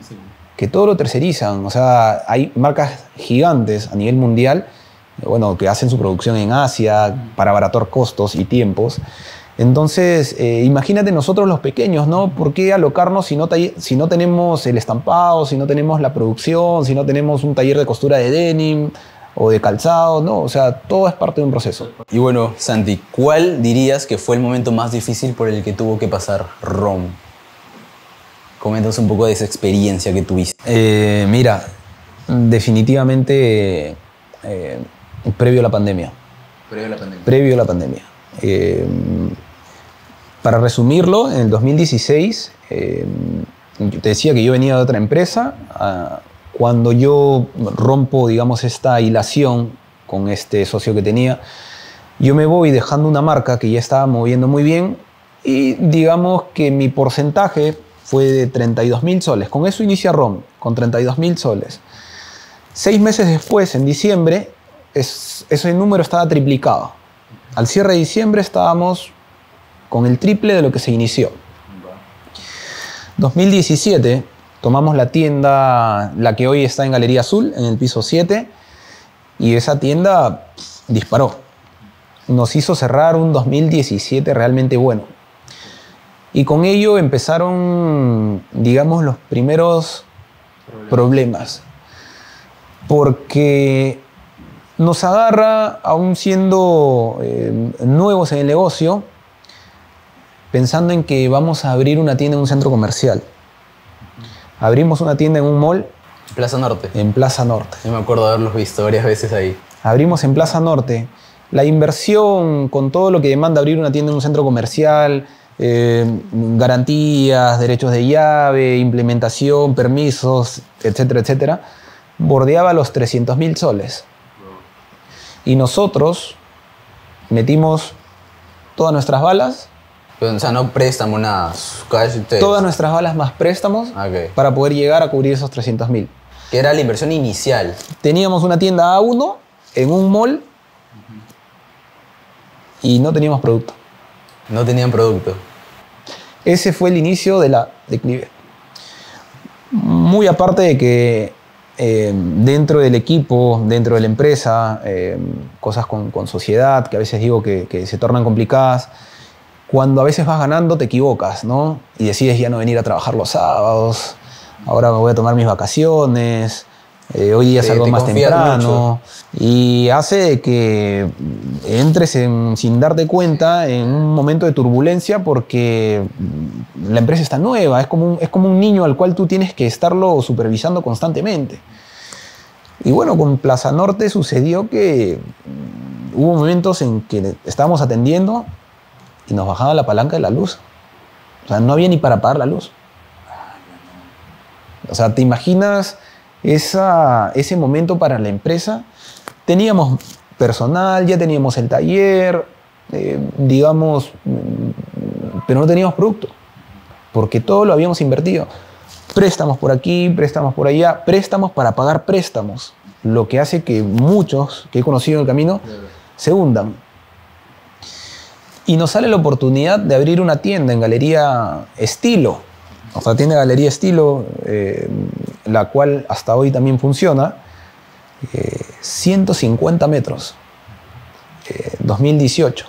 o sea, hay marcas gigantes a nivel mundial, bueno, que hacen su producción en Asia para abaratar costos y tiempos. Entonces, imagínate nosotros los pequeños, ¿no? ¿Por qué alocarnos si no tenemos el estampado, si no tenemos la producción, si no tenemos un taller de costura de denim? o de calzado, ¿no? O sea, todo es parte de un proceso. Y bueno, Santi, ¿cuál dirías que fue el momento más difícil por el que tuvo que pasar ROM? Coméntanos un poco de esa experiencia que tuviste. Mira, definitivamente previo a la pandemia. Previo a la pandemia. Para resumirlo, en el 2016, te decía que yo venía de otra empresa. Cuando yo rompo, digamos, esta hilación con este socio que tenía, yo me voy dejando una marca que ya estaba moviendo muy bien y digamos que mi porcentaje fue de 32.000 soles. Con eso inicia ROM, con 32.000 soles. 6 meses después, en diciembre, ese número estaba triplicado. Al cierre de diciembre estábamos con el triple de lo que se inició. 2017 tomamos la tienda, la que hoy está en Galería Azul, en el piso 7, y esa tienda disparó. Nos hizo cerrar un 2017 realmente bueno. Y con ello empezaron, digamos, los primeros problemas. Porque nos agarra, aún siendo nuevos en el negocio, pensando en que vamos a abrir una tienda en un centro comercial. Abrimos una tienda en un mall. Plaza Norte. En Plaza Norte. Yo me acuerdo de haberlos visto varias veces ahí. Abrimos en Plaza Norte. La inversión con todo lo que demanda abrir una tienda en un centro comercial, garantías, derechos de llave, implementación, permisos, etcétera, etcétera, bordeaba los 300.000 soles. Y nosotros metimos todas nuestras balas. O sea, no préstamo, nada. Todas nuestras balas más préstamos para poder llegar a cubrir esos 300.000. Que era la inversión inicial. Teníamos una tienda A1 en un mall y no teníamos producto. No tenían producto. Ese fue el inicio de la declive. Muy aparte de que dentro del equipo, dentro de la empresa, cosas con sociedad, que a veces digo que se tornan complicadas. Cuando a veces vas ganando te equivocas, ¿no? Y decides ya no venir a trabajar los sábados, ahora me voy a tomar mis vacaciones, hoy día salgo más temprano. Y hace que entres sin darte cuenta en un momento de turbulencia porque la empresa está nueva, es como un niño al cual tú tienes que estarlo supervisando constantemente. Y bueno, con Plaza Norte sucedió que hubo momentos en que estábamos atendiendo y nos bajaba la palanca de la luz. O sea, no había ni para apagar la luz. O sea, ¿te imaginas ese momento para la empresa? Teníamos personal, ya teníamos el taller, digamos, pero no teníamos producto, porque todo lo habíamos invertido. Préstamos por aquí, préstamos por allá, préstamos para pagar préstamos, lo que hace que muchos que he conocido en el camino se hundan. Y nos sale la oportunidad de abrir una tienda en Galería Estilo. O sea, tiene Galería Estilo, la cual hasta hoy también funciona. 150 metros. 2018.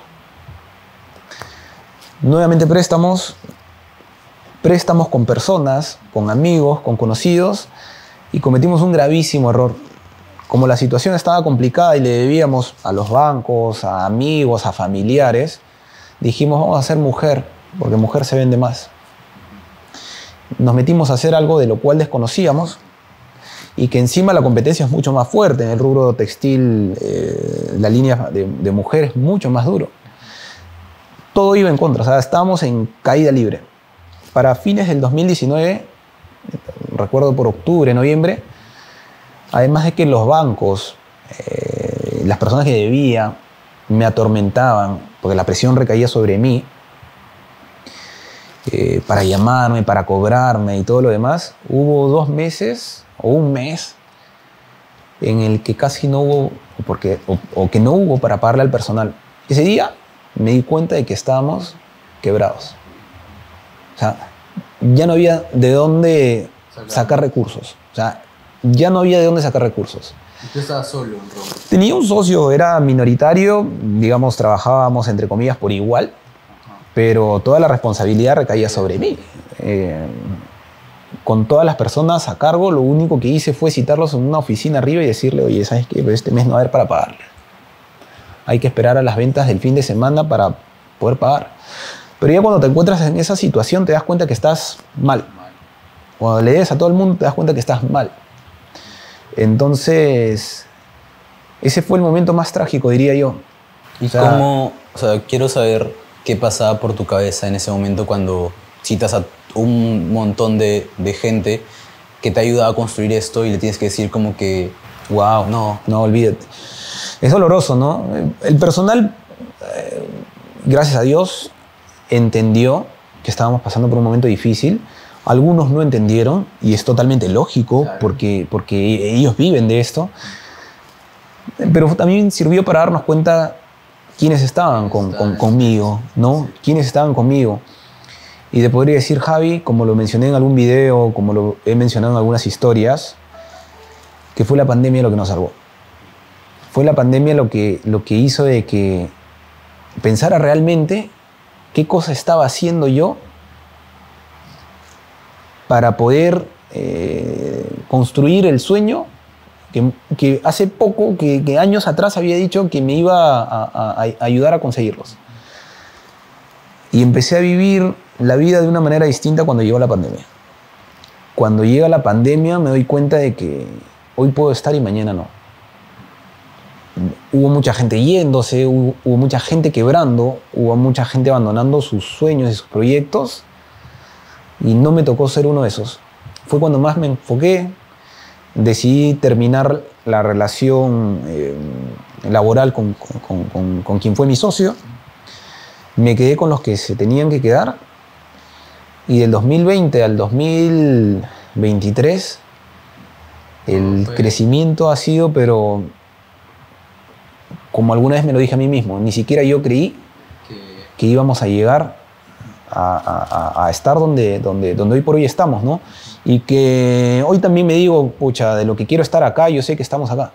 Nuevamente préstamos con personas, con amigos, con conocidos, y cometimos un gravísimo error. Como la situación estaba complicada y le debíamos a los bancos, a amigos, a familiares, dijimos, vamos a hacer mujer, porque mujer se vende más. Nos metimos a hacer algo de lo cual desconocíamos y que encima la competencia es mucho más fuerte. En el rubro textil, la línea de mujer es mucho más duro. Todo iba en contra, o sea, estábamos en caída libre. Para fines del 2019, recuerdo por octubre, noviembre, además de que los bancos, las personas que debía, me atormentaban, porque la presión recaía sobre mí, para llamarme, para cobrarme y todo lo demás, hubo 2 meses o un mes en el que casi no hubo, o que no hubo para pagarle al personal. Ese día me di cuenta de que estábamos quebrados. O sea, ya no había de dónde sacar recursos. O sea, ya no había de dónde sacar recursos. ¿Tú estabas solo en Roma? Tenía un socio, era minoritario, digamos, trabajábamos entre comillas por igual, pero toda la responsabilidad recaía sobre mí. con todas las personas a cargo, lo único que hice fue citarlos en una oficina arriba y decirle, oye, ¿sabes qué? Pero este mes no va a haber para pagarle. Hay que esperar a las ventas del fin de semana para poder pagar. Pero ya cuando te encuentras en esa situación te das cuenta que estás mal. Cuando le des a todo el mundo te das cuenta que estás mal. Entonces, ese fue el momento más trágico, diría yo. ¿Y cómo, o sea, quiero saber qué pasaba por tu cabeza en ese momento cuando citas a un montón de gente que te ayuda a construir esto y le tienes que decir como que, wow, no. No, olvídate. Es doloroso, ¿no? El personal, gracias a Dios, entendió que estábamos pasando por un momento difícil. Algunos no entendieron y es totalmente lógico, claro, porque ellos viven de esto. Pero también sirvió para darnos cuenta quiénes estaban conmigo, ¿no? Quiénes estaban conmigo. Y te podría decir, Javi, como lo mencioné en algún video, como lo he mencionado en algunas historias, que fue la pandemia lo que nos salvó. Fue la pandemia lo que hizo de que pensara realmente qué cosa estaba haciendo yo para poder construir el sueño que hace poco, que años atrás había dicho que me iba a ayudar a conseguirlos. Y empecé a vivir la vida de una manera distinta cuando llegó la pandemia. Cuando llega la pandemia me doy cuenta de que hoy puedo estar y mañana no. Hubo mucha gente yéndose, hubo mucha gente quebrando, hubo mucha gente abandonando sus sueños y sus proyectos y no me tocó ser uno de esos. Fue cuando más me enfoqué, decidí terminar la relación laboral con quien fue mi socio, me quedé con los que se tenían que quedar y del 2020 al 2023 el crecimiento ha sido, pero como alguna vez me lo dije a mí mismo, ni siquiera yo creí que íbamos a llegar a estar donde hoy por hoy estamos, ¿no? Y que hoy también me digo, pucha, de lo que quiero estar acá, yo sé que estamos acá.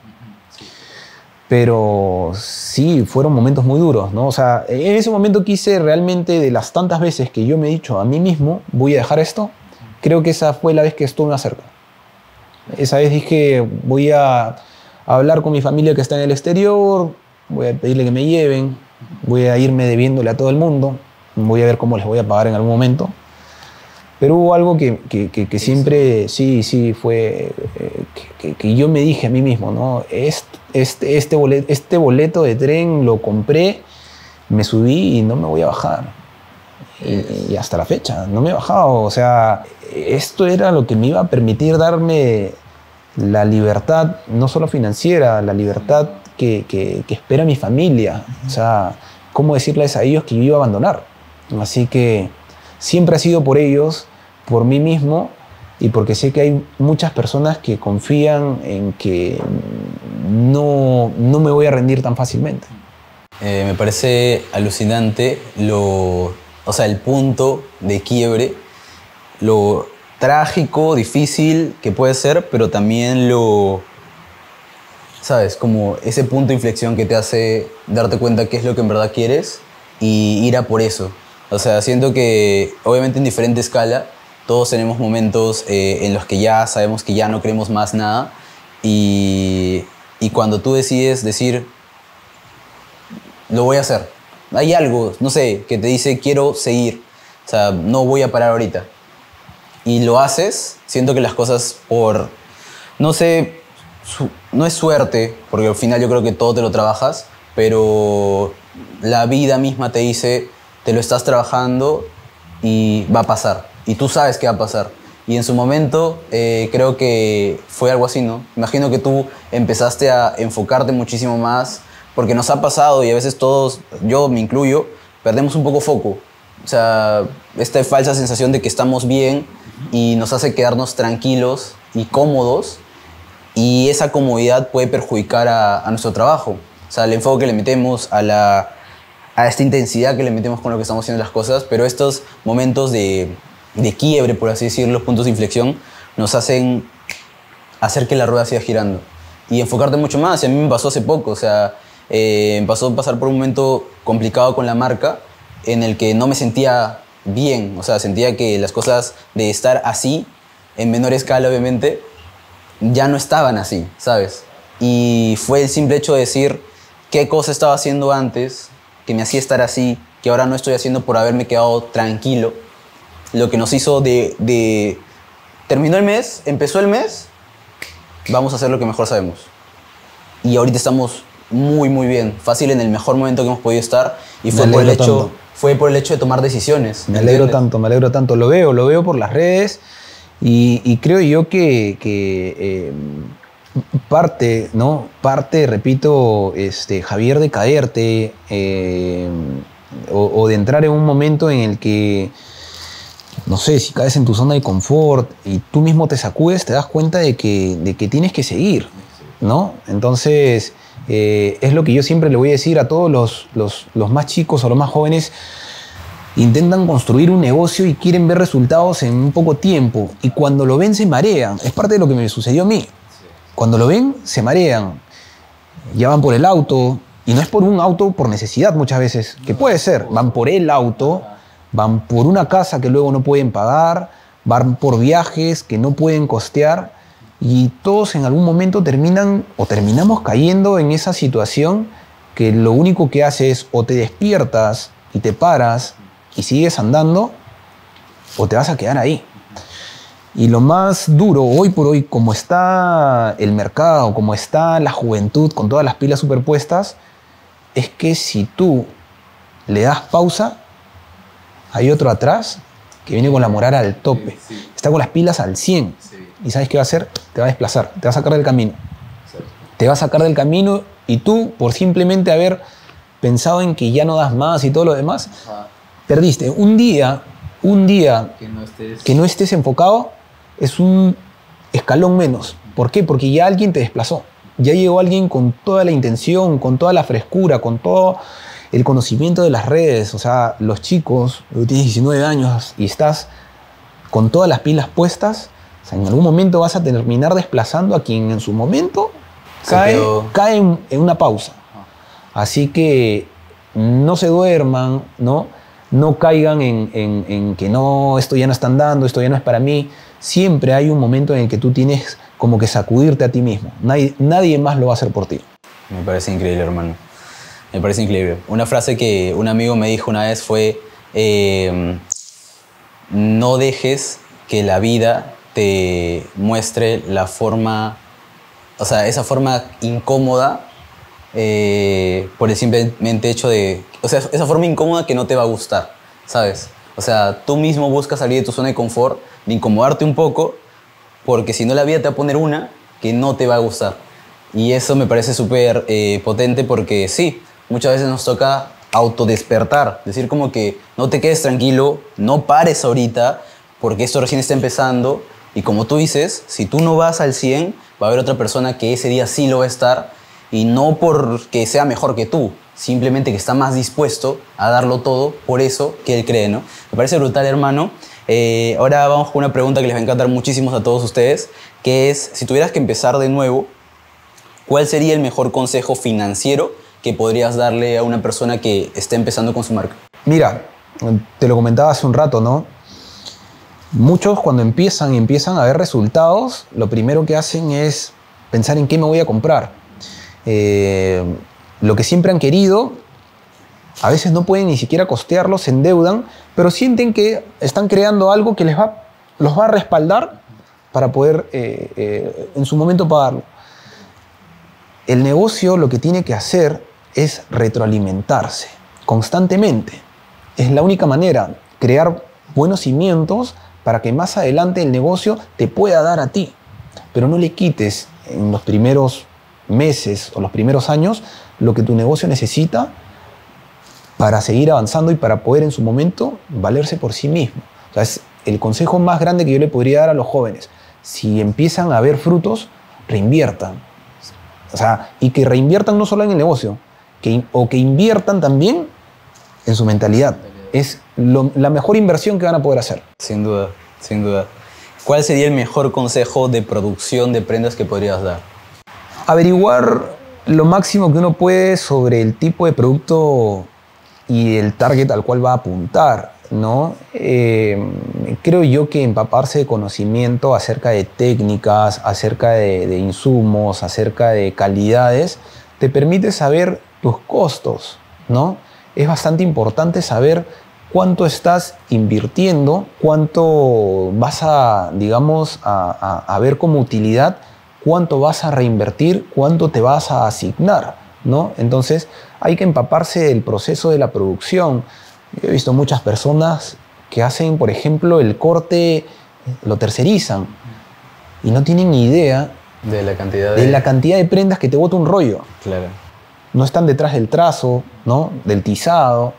Pero sí, fueron momentos muy duros, ¿no? O sea, en ese momento quise realmente, de las tantas veces que yo me he dicho a mí mismo, voy a dejar esto, creo que esa fue la vez que estuve más cerca. Esa vez dije, voy a hablar con mi familia que está en el exterior, voy a pedirle que me lleven, voy a irme debiéndole a todo el mundo, voy a ver cómo les voy a pagar en algún momento. Pero hubo algo que siempre, sí, fue que yo me dije a mí mismo, ¿no? Este boleto de tren lo compré, me subí y no me voy a bajar. Y hasta la fecha, no me he bajado. O sea, esto era lo que me iba a permitir darme la libertad, no solo financiera, la libertad que espera mi familia. O sea, cómo decirles a ellos que yo iba a abandonar. Así que siempre ha sido por ellos, por mí mismo y porque sé que hay muchas personas que confían en que no me voy a rendir tan fácilmente. Me parece alucinante el punto de quiebre, lo trágico, difícil que puede ser, pero también ¿sabes? Como ese punto de inflexión que te hace darte cuenta qué es lo que en verdad quieres y ir a por eso. O sea, siento que obviamente en diferente escala todos tenemos momentos en los que ya sabemos que ya no queremos más nada y cuando tú decides decir, lo voy a hacer, hay algo, no sé, que te dice quiero seguir, o sea, no voy a parar ahorita y lo haces, siento que las cosas no sé, no es suerte, porque al final yo creo que todo te lo trabajas, pero la vida misma te dice, te lo estás trabajando y va a pasar. Y tú sabes que va a pasar. Y en su momento creo que fue algo así, ¿no? Imagino que tú empezaste a enfocarte muchísimo más, porque nos ha pasado y a veces todos, yo me incluyo, perdemos un poco foco. O sea, esta falsa sensación de que estamos bien y nos hace quedarnos tranquilos y cómodos y esa comodidad puede perjudicar a nuestro trabajo. O sea, el enfoque que le metemos a esta intensidad que le metemos con lo que estamos haciendo las cosas, pero estos momentos de quiebre, por así decirlo, los puntos de inflexión, nos hacen hacer que la rueda siga girando y enfocarte mucho más. Y a mí me pasó hace poco, o sea, me pasó pasar por un momento complicado con la marca en el que no me sentía bien, o sea, sentía que las cosas de estar así en menor escala obviamente, ya no estaban así, ¿sabes? Y fue el simple hecho de decir qué cosa estaba haciendo antes, que me hacía estar así, que ahora no estoy haciendo por haberme quedado tranquilo, lo que nos hizo terminó el mes, empezó el mes, vamos a hacer lo que mejor sabemos. Y ahorita estamos muy, muy bien, fácil en el mejor momento que hemos podido estar, y fue por el hecho de tomar decisiones. Me alegro tanto, lo veo por las redes, y creo yo que parte, ¿no? Repito, Javier, de caerte o de entrar en un momento en el que, no sé, si caes en tu zona de confort y tú mismo te sacudes, te das cuenta de que tienes que seguir, ¿no? Entonces, es lo que yo siempre le voy a decir a todos los más chicos o los más jóvenes. Intentan construir un negocio y quieren ver resultados en un poco tiempo, y cuando lo ven se marean. Es parte de lo que me sucedió a mí. Cuando lo ven se marean, ya van por el auto, y no es por un auto por necesidad muchas veces, que puede ser, van por el auto, van por una casa que luego no pueden pagar, van por viajes que no pueden costear, y todos en algún momento terminamos cayendo en esa situación que lo único que hace es o te despiertas y te paras y sigues andando, o te vas a quedar ahí. Y lo más duro hoy por hoy, como está el mercado, como está la juventud con todas las pilas superpuestas, es que si tú le das pausa, hay otro atrás que viene con la moral al tope. Está con las pilas al 100. ¿Y sabes qué va a hacer? Te va a desplazar, te va a sacar del camino. Te va a sacar del camino, y tú, por simplemente haber pensado en que ya no das más y todo lo demás, perdiste. Un día que no estés enfocado es un escalón menos. ¿Por qué? Porque ya alguien te desplazó. Ya llegó alguien con toda la intención, con toda la frescura, con todo el conocimiento de las redes. O sea, los chicos, tú tienes 19 años y estás con todas las pilas puestas, o sea, en algún momento vas a terminar desplazando a quien en su momento cae en una pausa. Así que no se duerman, no caigan en que no, esto ya no está andando, esto ya no es para mí. Siempre hay un momento en el que tú tienes como que sacudirte a ti mismo. Nadie más lo va a hacer por ti. Me parece increíble, hermano. Me parece increíble. Una frase que un amigo me dijo una vez fue: no dejes que la vida te muestre la forma, o sea, esa forma incómoda, por el simplemente hecho de, o sea, esa forma incómoda que no te va a gustar, ¿sabes? O sea, tú mismo buscas salir de tu zona de confort, de incomodarte un poco, porque si no la vida te va a poner una que no te va a gustar. Y eso me parece súper potente, porque sí, muchas veces nos toca autodespertar, decir como que no te quedes tranquilo, no pares ahorita, porque esto recién está empezando, y como tú dices, si tú no vas al 100, va a haber otra persona que ese día sí lo va a estar, y no porque sea mejor que tú, simplemente que está más dispuesto a darlo todo por eso que él cree, ¿no? Me parece brutal, hermano. Ahora vamos con una pregunta que les va a encantar muchísimo a todos ustedes, que es, si tuvieras que empezar de nuevo, ¿cuál sería el mejor consejo financiero que podrías darle a una persona que esté empezando con su marca? Mira, te lo comentaba hace un rato, ¿no? Muchos cuando empiezan a ver resultados, lo primero que hacen es pensar en qué me voy a comprar. Lo que siempre han querido, a veces no pueden ni siquiera costearlo, se endeudan, pero sienten que están creando algo que los va a respaldar para poder en su momento pagarlo. El negocio lo que tiene que hacer es retroalimentarse constantemente. Es la única manera, crear buenos cimientos para que más adelante el negocio te pueda dar a ti. Pero no le quites en los primeros meses o los primeros años lo que tu negocio necesita para seguir avanzando y para poder en su momento valerse por sí mismo. O sea, es el consejo más grande que yo le podría dar a los jóvenes. Si empiezan a ver frutos, reinviertan. O sea, y que reinviertan no solo en el negocio, que inviertan también en su mentalidad. Es la mejor inversión que van a poder hacer. Sin duda, sin duda. ¿Cuál sería el mejor consejo de producción de prendas que podrías dar? Averiguar lo máximo que uno puede sobre el tipo de producto y el target al cual va a apuntar. ¿no? Creo yo que empaparse de conocimiento acerca de técnicas, acerca de insumos, acerca de calidades, te permite saber tus costos, ¿no? Es bastante importante saber cuánto estás invirtiendo, cuánto vas a, digamos, a ver como utilidad, cuánto vas a reinvertir, cuánto te vas a asignar, ¿no? Entonces hay que empaparse del proceso de la producción. Yo he visto muchas personas que hacen, por ejemplo, el corte, lo tercerizan y no tienen ni idea De la cantidad de la cantidad de prendas que te bota un rollo. Claro. No están detrás del trazo, ¿no? Del tizado.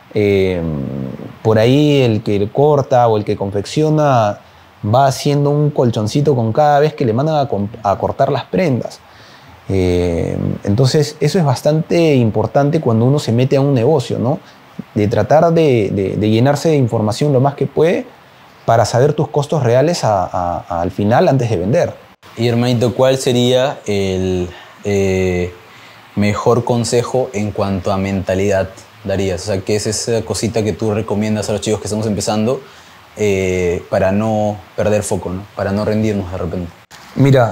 Por ahí el que corta o el que confecciona va haciendo un colchoncito con cada vez que le mandan a cortar las prendas. Entonces eso es bastante importante cuando uno se mete a un negocio, ¿no? De tratar de llenarse de información lo más que puede para saber tus costos reales al final antes de vender. Y hermanito, ¿cuál sería el mejor consejo en cuanto a mentalidad darías? O sea, ¿qué es esa cosita que tú recomiendas a los chicos que estamos empezando para no perder foco, ¿no? Para no rendirnos de repente? Mira,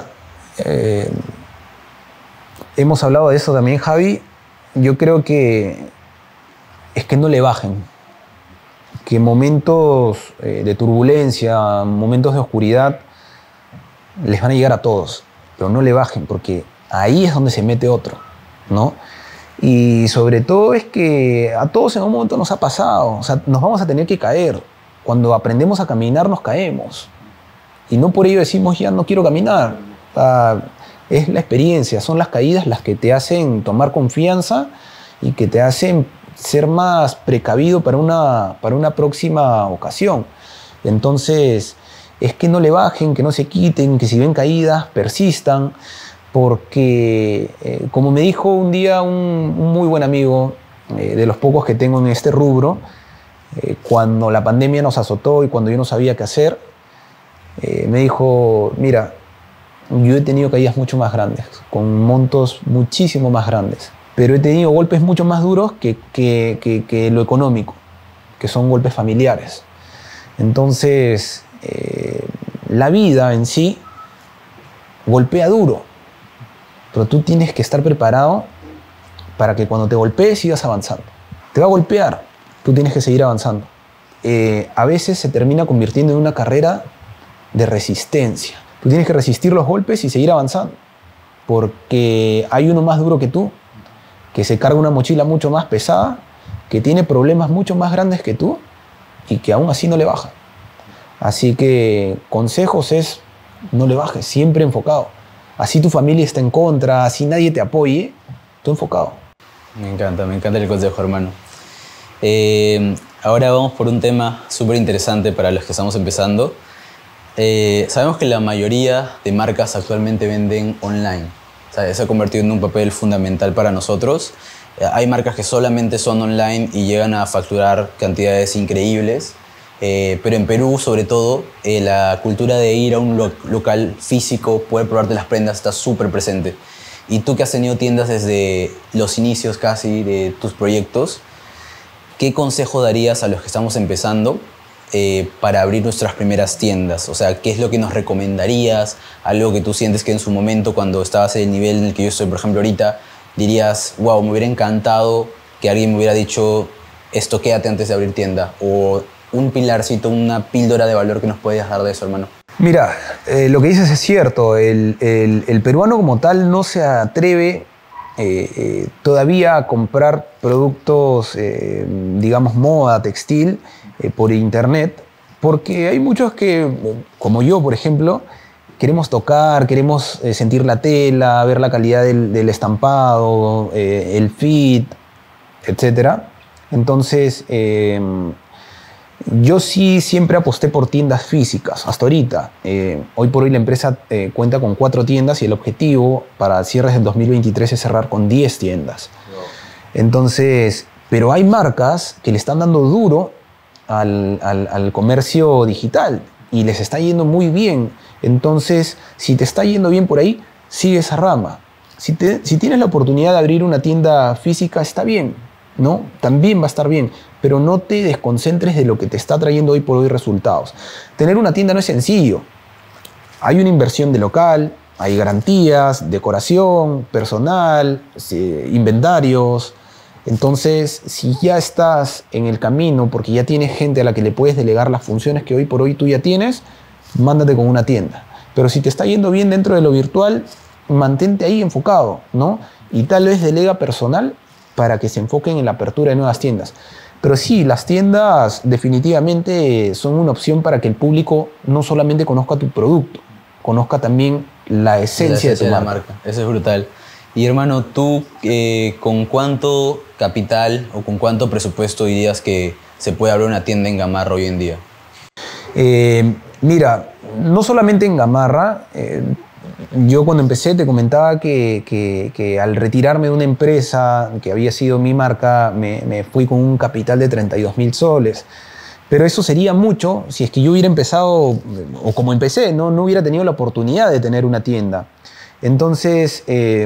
hemos hablado de eso también, Javi. Yo creo que es que no le bajen. Que momentos de turbulencia, momentos de oscuridad, les van a llegar a todos. Pero no le bajen, porque ahí es donde se mete otro, ¿no? Y sobre todo es que a todos en un momento nos ha pasado. O sea, nos vamos a tener que caer. Cuando aprendemos a caminar, nos caemos. Y no por ello decimos, ya no quiero caminar. Es la experiencia, son las caídas las que te hacen tomar confianza y que te hacen ser más precavido para una próxima ocasión. Entonces, es que no le bajen, que no se quiten, que si ven caídas, persistan, porque, como me dijo un día un muy buen amigo, de los pocos que tengo en este rubro, cuando la pandemia nos azotó y cuando yo no sabía qué hacer, me dijo, mira, yo he tenido caídas mucho más grandes, con montos muchísimo más grandes, pero he tenido golpes mucho más duros que lo económico, que son golpes familiares. Entonces, la vida en sí golpea duro, pero tú tienes que estar preparado para que cuando te golpees sigas avanzando. Te va a golpear, tú tienes que seguir avanzando. A veces se termina convirtiendo en una carrera de resistencia. Tú tienes que resistir los golpes y seguir avanzando, porque hay uno más duro que tú, que se carga una mochila mucho más pesada, que tiene problemas mucho más grandes que tú y que aún así no le baja. Así que consejos es, no le bajes, siempre enfocado. Así tu familia está en contra, así nadie te apoye, tú enfocado. Me encanta el consejo, hermano. Ahora vamos por un tema súper interesante para los que estamos empezando. Sabemos que la mayoría de marcas actualmente venden online. O sea, se ha convertido en un papel fundamental para nosotros. Hay marcas que solamente son online y llegan a facturar cantidades increíbles. Pero en Perú, sobre todo, la cultura de ir a un local físico, poder probarte las prendas, está súper presente. Y tú que has tenido tiendas desde los inicios casi de tus proyectos, ¿qué consejo darías a los que estamos empezando para abrir nuestras primeras tiendas? O sea, ¿qué es lo que nos recomendarías? Algo que tú sientes que en su momento, cuando estabas en el nivel en el que yo estoy, por ejemplo, ahorita, dirías, wow, me hubiera encantado que alguien me hubiera dicho esto, quédate antes de abrir tienda. O un pilarcito, una píldora de valor que nos puedas dar de eso, hermano. Mira, lo que dices es cierto. El peruano como tal no se atreve todavía a comprar productos, digamos, moda, textil, por internet, porque hay muchos que, como yo, por ejemplo, queremos tocar, queremos sentir la tela, ver la calidad del estampado, el fit, etc. Entonces, yo sí siempre aposté por tiendas físicas, hasta ahorita. Hoy por hoy la empresa cuenta con 4 tiendas y el objetivo para cierres del 2023 es cerrar con 10 tiendas. Entonces, pero hay marcas que le están dando duro al comercio digital y les está yendo muy bien. Entonces, si te está yendo bien por ahí, sigue esa rama. Si tienes la oportunidad de abrir una tienda física, está bien. ¿no? También va a estar bien, pero no te desconcentres de lo que te está trayendo hoy por hoy resultados. Tener una tienda no es sencillo. Hay una inversión de local, hay garantías, decoración, personal, inventarios. Entonces, si ya estás en el camino porque ya tienes gente a la que le puedes delegar las funciones que hoy por hoy tú ya tienes, mándate con una tienda. Pero si te está yendo bien dentro de lo virtual, mantente ahí enfocado, ¿no? Y tal vez delega personal para que se enfoquen en la apertura de nuevas tiendas. Pero sí, las tiendas definitivamente son una opción para que el público no solamente conozca tu producto, conozca también la esencia de tu marca. Eso es brutal. Y hermano, ¿tú con cuánto capital o con cuánto presupuesto dirías que se puede abrir una tienda en Gamarra hoy en día? Mira, no solamente en Gamarra. Yo cuando empecé te comentaba que al retirarme de una empresa que había sido mi marca, me fui con un capital de 32.000 soles. Pero eso sería mucho si es que yo hubiera empezado, o como empecé, no hubiera tenido la oportunidad de tener una tienda. Entonces,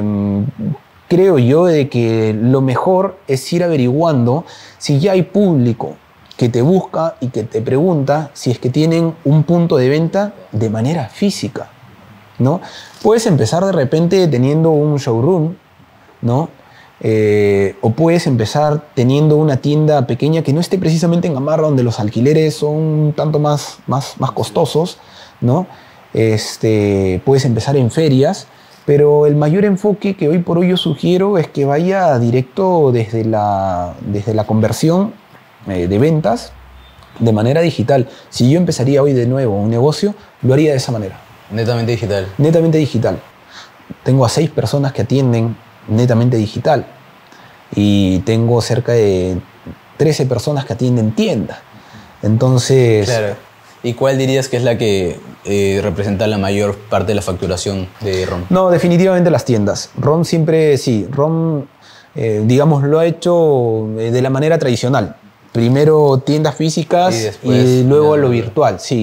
creo yo de que lo mejor es ir averiguando si ya hay público que te busca y que te pregunta si es que tienen un punto de venta de manera física, ¿no? Puedes empezar de repente teniendo un showroom, ¿no? O puedes empezar teniendo una tienda pequeña que no esté precisamente en Gamarra, donde los alquileres son un tanto más costosos, ¿no? Puedes empezar en ferias, pero el mayor enfoque que hoy por hoy yo sugiero es que vaya directo desde la conversión de ventas de manera digital. Si yo empezaría hoy de nuevo un negocio, lo haría de esa manera. Netamente digital. Netamente digital. Tengo a 6 personas que atienden netamente digital y tengo cerca de 13 personas que atienden tienda. Entonces... Claro. ¿Y cuál dirías que es la que representa la mayor parte de la facturación de ROM? No, definitivamente las tiendas. ROM siempre, sí. ROM, digamos, lo ha hecho de la manera tradicional. Primero tiendas físicas y luego lo virtual, sí.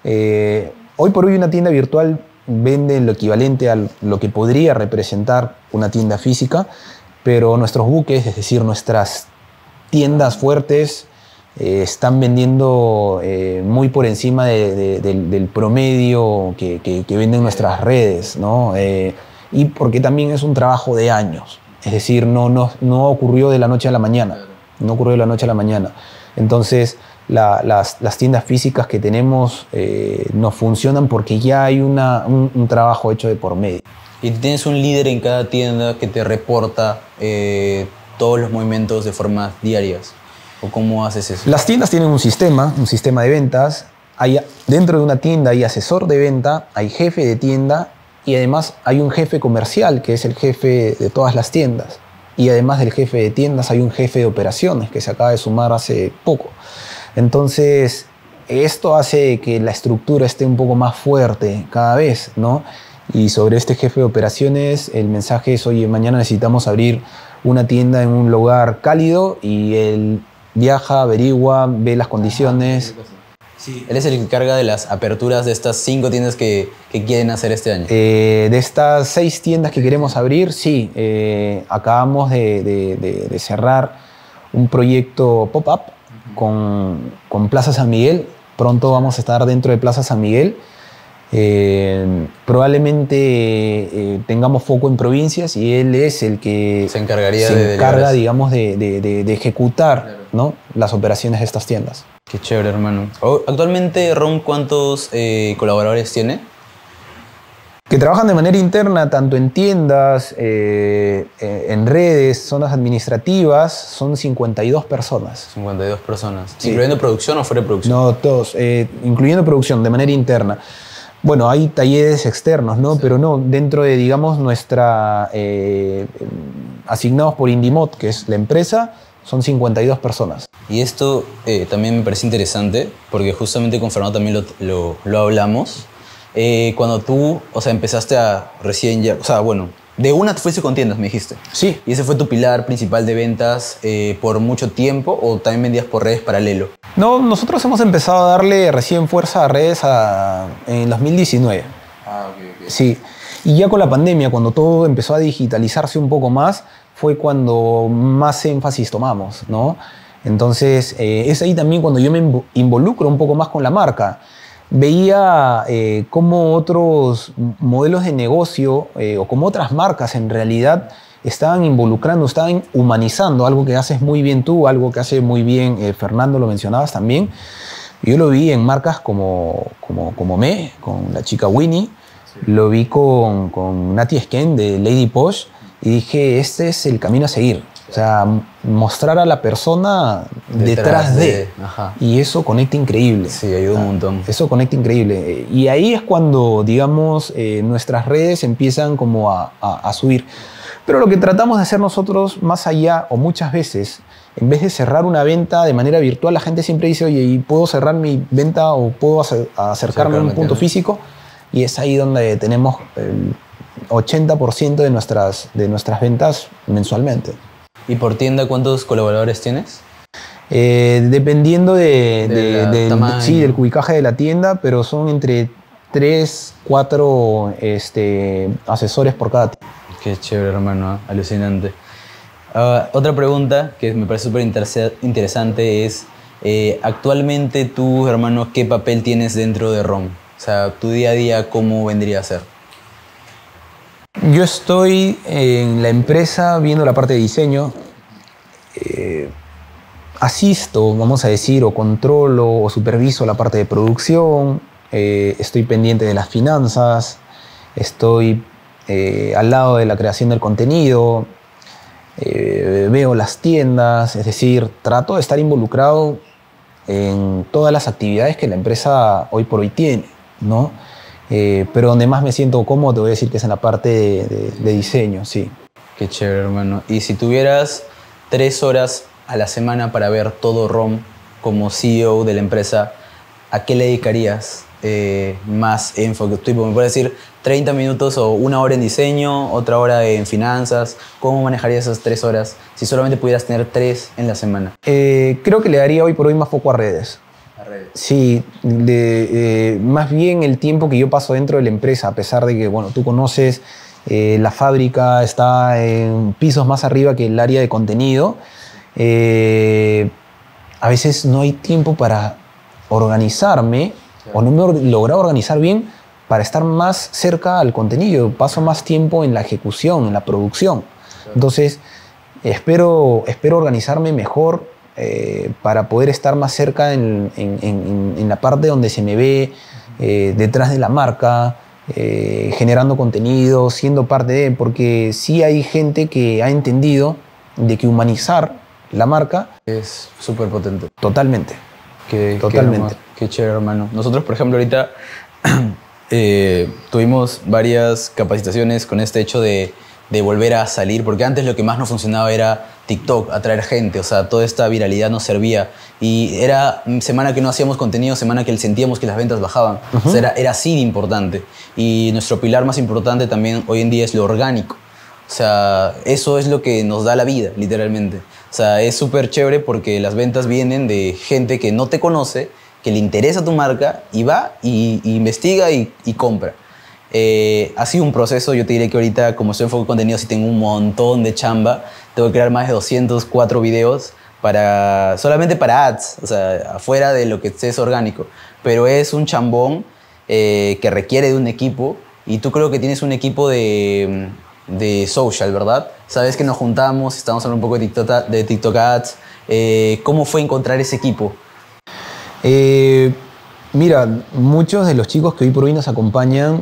Hoy por hoy una tienda virtual vende lo equivalente a lo que podría representar una tienda física, pero nuestros buques, es decir, nuestras tiendas fuertes, están vendiendo muy por encima del promedio que venden nuestras redes, ¿no? Y porque también es un trabajo de años, es decir, no ocurrió de la noche a la mañana, no ocurrió de la noche a la mañana. Entonces, las tiendas físicas que tenemos no funcionan porque ya hay un trabajo hecho de por medio. ¿Y tienes un líder en cada tienda que te reporta todos los movimientos de formas diarias? ¿O cómo haces eso? Las tiendas tienen un sistema de ventas. Dentro de una tienda hay asesor de venta, hay jefe de tienda y además hay un jefe comercial que es el jefe de todas las tiendas. Y además del jefe de tiendas hay un jefe de operaciones que se acaba de sumar hace poco. Entonces, esto hace que la estructura esté un poco más fuerte cada vez, ¿no? Y sobre este jefe de operaciones, el mensaje es, oye, mañana necesitamos abrir una tienda en un lugar cálido y él viaja, averigua, ve las condiciones. Sí. Él es el que encarga de las aperturas de estas 5 tiendas que quieren hacer este año. De estas 6 tiendas que queremos abrir, sí, acabamos de cerrar un proyecto pop-up con Plaza San Miguel. Pronto vamos a estar dentro de Plaza San Miguel. Probablemente tengamos foco en provincias y él es el que se encarga, digamos, de ejecutar, ¿no?, las operaciones de estas tiendas. Qué chévere, hermano. Actualmente, ROM, ¿cuántos colaboradores tiene? Que trabajan de manera interna, tanto en tiendas, en redes, zonas administrativas, son 52 personas. 52 personas. Sí. ¿Incluyendo producción o fuera de producción? No, todos, incluyendo producción, de manera interna. Bueno, hay talleres externos, ¿no? Sí. Pero no, dentro de, digamos, nuestra... asignados por Indimot, que es la empresa, son 52 personas. Y esto también me parece interesante, porque justamente con Fernando también lo hablamos. Cuando tú, o sea, empezaste a recién ya... O sea, bueno, de una te fuiste con tiendas, me dijiste. Sí. ¿Y ese fue tu pilar principal de ventas por mucho tiempo o también vendías por redes paralelo? No, nosotros hemos empezado a darle recién fuerza a redes en 2019. Ah, ok. Sí. Y ya con la pandemia, cuando todo empezó a digitalizarse un poco más, fue cuando más énfasis tomamos, ¿no? Entonces, es ahí también cuando yo me involucro un poco más con la marca. Veía cómo otros modelos de negocio o como otras marcas en realidad estaban involucrando, estaban humanizando, algo que haces muy bien tú, algo que hace muy bien Fernando, lo mencionabas también. Yo lo vi en marcas como Me, con la chica Winnie, lo vi con Nati Sken de Lady Posh y dije, este es el camino a seguir. O sea, mostrar a la persona detrás de. Ajá. Y eso conecta increíble. Sí, ayuda un montón. Eso conecta increíble. Y ahí es cuando, digamos, nuestras redes empiezan como a subir. Pero lo que tratamos de hacer nosotros, más allá, o muchas veces, en vez de cerrar una venta de manera virtual, la gente siempre dice, oye, ¿y puedo cerrar mi venta o puedo acercarme a un punto físico? Y es ahí donde tenemos el 80% de nuestras ventas mensualmente. ¿Y por tienda cuántos colaboradores tienes? Dependiendo del tamaño. sí, del ubicaje de la tienda, pero son entre 3, 4 asesores por cada tienda. Qué chévere, hermano, ¿eh? Alucinante. Otra pregunta que me parece súper interesante es, actualmente tú, hermano, ¿qué papel tienes dentro de ROM? O sea, tu día a día, ¿cómo vendría a ser? Yo estoy en la empresa viendo la parte de diseño. Asisto, vamos a decir, o controlo o superviso la parte de producción. Estoy pendiente de las finanzas. Estoy al lado de la creación del contenido. Veo las tiendas. Es decir, trato de estar involucrado en todas las actividades que la empresa hoy por hoy tiene, ¿no? Pero donde más me siento cómodo, te voy a decir que es en la parte de diseño, sí. Qué chévere, hermano. Y si tuvieras 3 horas a la semana para ver todo ROM como CEO de la empresa, ¿a qué le dedicarías más enfoque? Tipo, me puedes decir 30 minutos o 1 hora en diseño, otra hora en finanzas. ¿Cómo manejarías esas 3 horas si solamente pudieras tener 3 en la semana? Creo que le daría hoy por hoy más foco a redes. Sí, más bien el tiempo que yo paso dentro de la empresa, a pesar de que, bueno, tú conoces, la fábrica está en pisos más arriba que el área de contenido, a veces no hay tiempo para organizarme, o no me he logrado organizar bien para estar más cerca al contenido. Paso más tiempo en la ejecución, en la producción. Entonces, espero organizarme mejor para poder estar más cerca en la parte donde se me ve detrás de la marca, generando contenido, siendo parte de, porque sí hay gente que ha entendido de que humanizar la marca Es súper potente. totalmente. Totalmente. Qué chévere, hermano. Nosotros, por ejemplo, ahorita tuvimos varias capacitaciones con este hecho de volver a salir, porque antes lo que más nos funcionaba era TikTok, atraer gente, o sea, toda esta viralidad nos servía. Y era semana que no hacíamos contenido, semana que sentíamos que las ventas bajaban. O sea, era así de importante. Y nuestro pilar más importante también hoy en día es lo orgánico. O sea, eso es lo que nos da la vida, literalmente. O sea, es súper chévere porque las ventas vienen de gente que no te conoce, que le interesa tu marca y va y investiga y compra. Ha sido un proceso. Yo te diré que ahorita, como estoy enfocado en contenido, sí tengo un montón de chamba. Tengo que crear más de 204 videos solamente para ads, o sea, afuera de lo que es orgánico. Pero es un chambón que requiere de un equipo, y tú creo que tienes un equipo de social, ¿verdad? Sabes que nos juntamos, estamos hablando un poco de TikTok Ads. ¿Cómo fue encontrar ese equipo? Mira, muchos de los chicos que hoy por hoy nos acompañan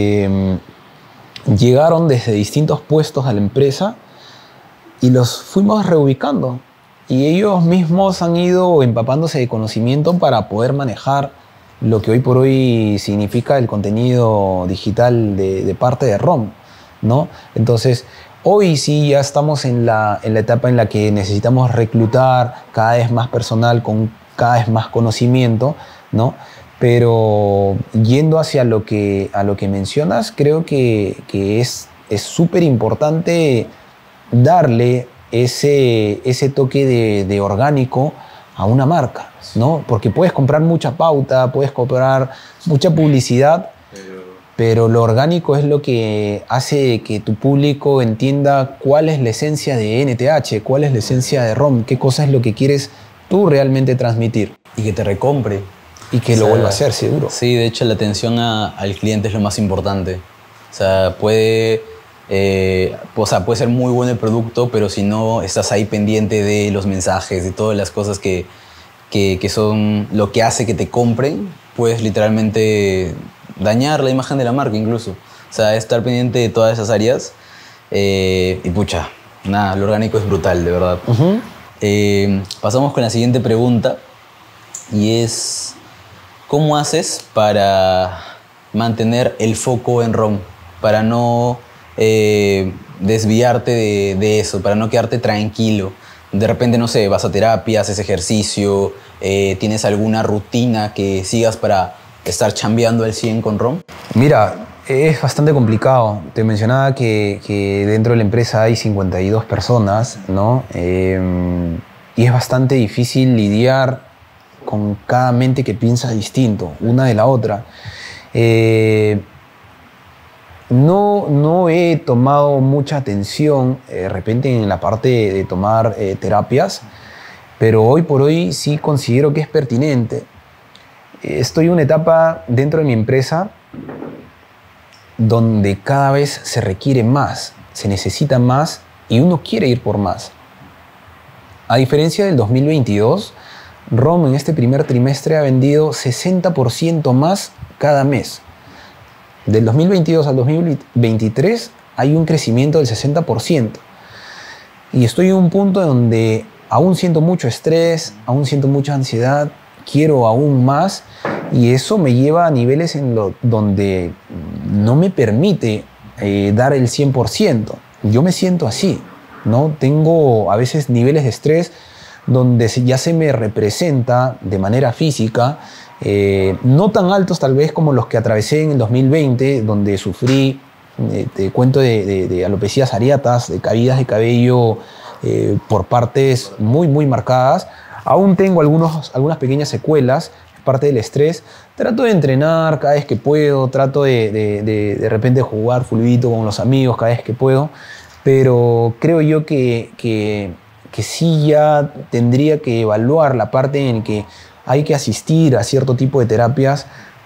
llegaron desde distintos puestos a la empresa y los fuimos reubicando. Y ellos mismos han ido empapándose de conocimiento para poder manejar lo que hoy por hoy significa el contenido digital de parte de ROM, ¿no? Entonces, hoy sí ya estamos en la etapa en la que necesitamos reclutar cada vez más personal con cada vez más conocimiento, ¿no? Pero yendo hacia lo que mencionas, creo que es súper importante darle ese toque de orgánico a una marca, ¿no? Porque puedes comprar mucha pauta, puedes comprar mucha publicidad, pero lo orgánico es lo que hace que tu público entienda cuál es la esencia de NTH, cuál es la esencia de ROM, qué cosa es lo que quieres tú realmente transmitir. Y que te recompre. Y que O lo sea, vuelva a hacer, seguro. Sí, de hecho la atención al cliente es lo más importante. O sea, puede ser muy bueno el producto, pero si no estás ahí pendiente de los mensajes, de todas las cosas que son lo que hace que te compren, puedes literalmente dañar la imagen de la marca incluso. O sea, estar pendiente de todas esas áreas. Y pucha, nada, lo orgánico es brutal, de verdad. Pasamos con la siguiente pregunta y es: ¿cómo haces para mantener el foco en ROM? Para no desviarte de eso, para no quedarte tranquilo. De repente, no sé, vas a terapia, haces ejercicio, tienes alguna rutina que sigas para estar chambeando al 100 con ROM. Mira, es bastante complicado. Te mencionaba que dentro de la empresa hay 52 personas, ¿no? Y es bastante difícil lidiar con cada mente que piensa distinto, una de la otra. No he tomado mucha atención de repente en la parte de tomar terapias, pero hoy por hoy sí considero que es pertinente. Estoy en una etapa dentro de mi empresa donde cada vez se requiere más, se necesita más y uno quiere ir por más. A diferencia del 2022, ROM en este primer trimestre ha vendido 60% más cada mes. Del 2022 al 2023 hay un crecimiento del 60%. Y estoy en un punto donde aún siento mucho estrés, aún siento mucha ansiedad, quiero aún más, y eso me lleva a niveles donde no me permite dar el 100%. Yo me siento así, ¿no? Tengo a veces niveles de estrés donde ya se me representa de manera física, no tan altos tal vez como los que atravesé en el 2020, donde sufrí, te cuento, de alopecias areatas, de caídas de cabello por partes muy marcadas. Aún tengo algunas pequeñas secuelas, parte del estrés. Trato de entrenar cada vez que puedo, trato de repente jugar fulbito con los amigos cada vez que puedo, pero creo yo que sí ya tendría que evaluar la parte en que hay que asistir a cierto tipo de terapias,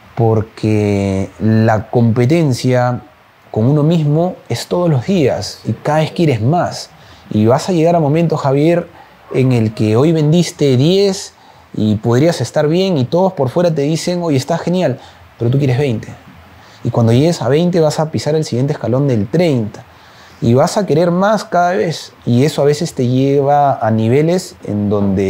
porque la competencia con uno mismo es todos los días y cada vez quieres más. Y vas a llegar a momentos, Javier, en el que hoy vendiste 10 y podrías estar bien y todos por fuera te dicen, oye, está genial, pero tú quieres 20. Y cuando llegues a 20 vas a pisar el siguiente escalón del 30. Y vas a querer más cada vez. Y eso a veces te lleva a niveles en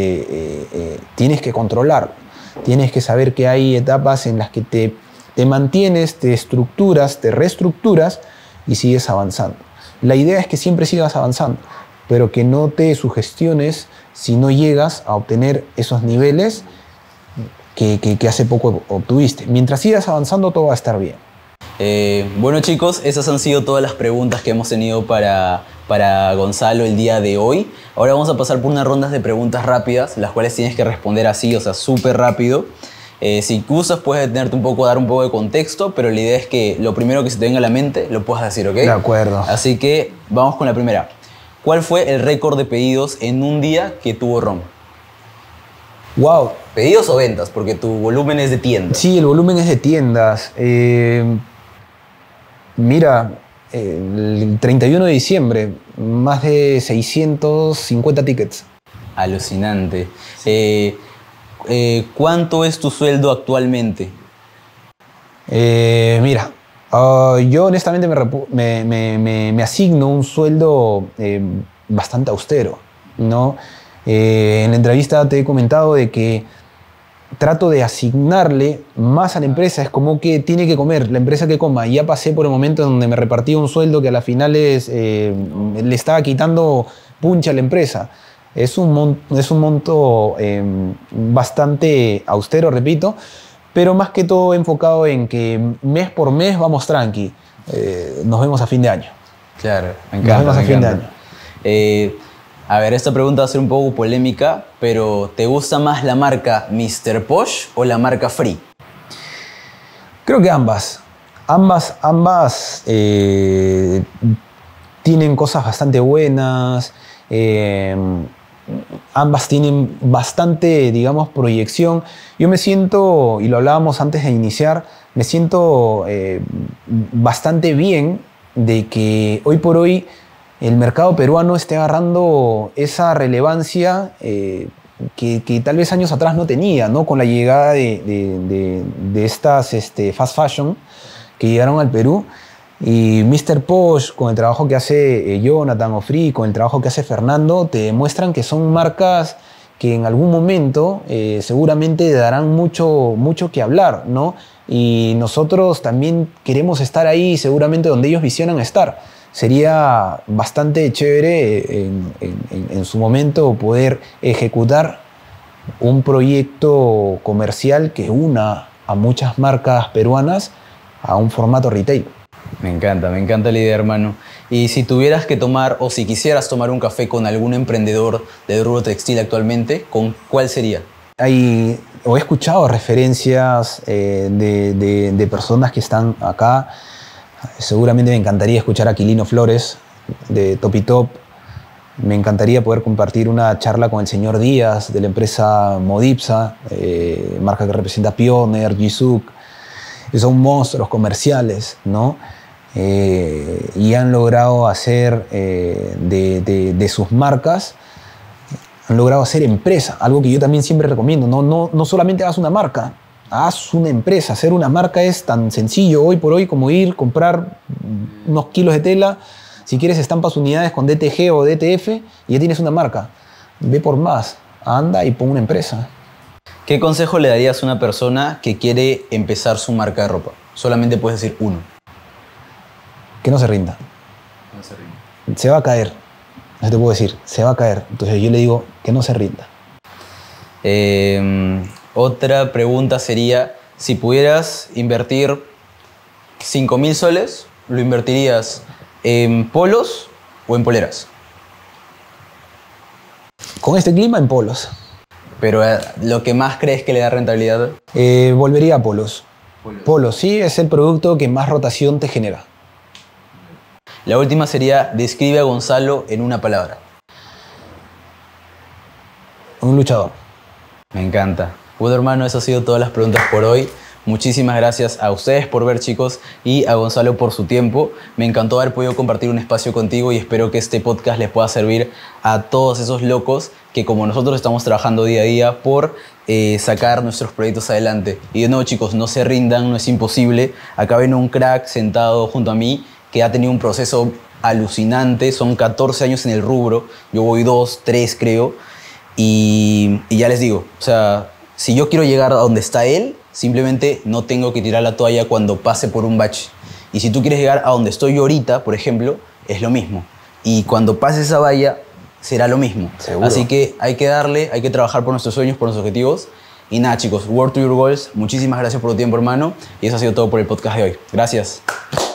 donde tienes que controlar. Tienes que saber que hay etapas en las que te mantienes, te estructuras, te reestructuras y sigues avanzando. La idea es que siempre sigas avanzando, pero que no te sugestiones si no llegas a obtener esos niveles que hace poco obtuviste. Mientras sigas avanzando, todo va a estar bien. Bueno, chicos, esas han sido todas las preguntas que hemos tenido para Gonzalo el día de hoy. Ahora vamos a pasar por unas rondas de preguntas rápidas, las cuales tienes que responder así, o sea, súper rápido. Si gustas, puedes detenerte un poco, dar un poco de contexto, pero la idea es que lo primero que se te venga a la mente lo puedas decir, ¿ok? De acuerdo. Así que vamos con la primera. ¿Cuál fue el récord de pedidos en un día que tuvo ROM? Wow. ¿Pedidos o ventas? Porque tu volumen es de tiendas. Sí, el volumen es de tiendas. Mira, el 31 de diciembre, más de 650 tickets. Alucinante. ¿Cuánto es tu sueldo actualmente? Mira, yo honestamente me asigno un sueldo bastante austero, ¿no? En la entrevista te he comentado de que trato de asignarle más a la empresa. Es como que tiene que comer, la empresa que coma. Ya pasé por el momento donde me repartía un sueldo que a la final le estaba quitando puncha a la empresa. Es un monto bastante austero, repito, pero más que todo enfocado en que mes por mes vamos tranqui. Nos vemos a fin de año. Claro, me encanta. Nos vemos a fin de año. A ver, esta pregunta va a ser un poco polémica, pero ¿te gusta más la marca Mr. Posh o la marca Free? Creo que ambas. Ambas tienen cosas bastante buenas, ambas tienen bastante, digamos, proyección. Yo me siento, y lo hablábamos antes de iniciar, me siento bastante bien de que hoy por hoy el mercado peruano esté agarrando esa relevancia que tal vez años atrás no tenía, ¿no? Con la llegada de estas fast fashion que llegaron al Perú. Y Mr. Posh, con el trabajo que hace Jonathan Ofri, con el trabajo que hace Fernando, te demuestran que son marcas que en algún momento seguramente darán mucho que hablar, ¿no? Y nosotros también queremos estar ahí, seguramente donde ellos visionan estar. Sería bastante chévere en su momento poder ejecutar un proyecto comercial que una a muchas marcas peruanas a un formato retail. Me encanta la idea, hermano. Y si tuvieras que tomar, o si quisieras tomar un café con algún emprendedor de rubro textil actualmente, ¿con cuál sería? He escuchado referencias de personas que están acá. Seguramente me encantaría escuchar a Quilino Flores de Topitop. Me encantaría poder compartir una charla con el señor Díaz de la empresa Modipsa, marca que representa Pioneer, Jisuk. Son monstruos comerciales, ¿no? Y han logrado hacer de sus marcas, han logrado hacer empresa, algo que yo también siempre recomiendo. No solamente hagas una marca, haz una empresa. Hacer una marca es tan sencillo hoy por hoy como ir, comprar unos kilos de tela, si quieres estampas unidades con DTG o DTF y ya tienes una marca. Ve por más, anda y pon una empresa. ¿Qué consejo le darías a una persona que quiere empezar su marca de ropa? Solamente puedes decir uno. Que no se rinda. No se rinda. Se va a caer. No te puedo decir, se va a caer. Entonces yo le digo que no se rinda. Otra pregunta sería, si pudieras invertir 5.000 soles, ¿lo invertirías en polos o en poleras? Con este clima, en polos. Pero lo que más crees que le da rentabilidad. Volvería a polos. Polos, sí, es el producto que más rotación te genera. La última sería, describe a Gonzalo en una palabra. Un luchador. Me encanta. Bueno, hermano, eso ha sido todas las preguntas por hoy. Muchísimas gracias a ustedes por ver, chicos, y a Gonzalo por su tiempo. Me encantó haber podido compartir un espacio contigo y espero que este podcast les pueda servir a todos esos locos que, como nosotros, estamos trabajando día a día por sacar nuestros proyectos adelante. Y de nuevo, chicos, no se rindan, no es imposible. Acá ven un crack sentado junto a mí que ha tenido un proceso alucinante. Son 14 años en el rubro. Yo voy 2, 3, creo. Y ya les digo, o sea, si yo quiero llegar a donde está él, simplemente no tengo que tirar la toalla cuando pase por un bache. Y si tú quieres llegar a donde estoy yo ahorita, por ejemplo, es lo mismo. Y cuando pase esa valla, será lo mismo. Seguro. Así que hay que darle, hay que trabajar por nuestros sueños, por nuestros objetivos. Y nada, chicos, work to your goals. Muchísimas gracias por tu tiempo, hermano. Y eso ha sido todo por el podcast de hoy. Gracias.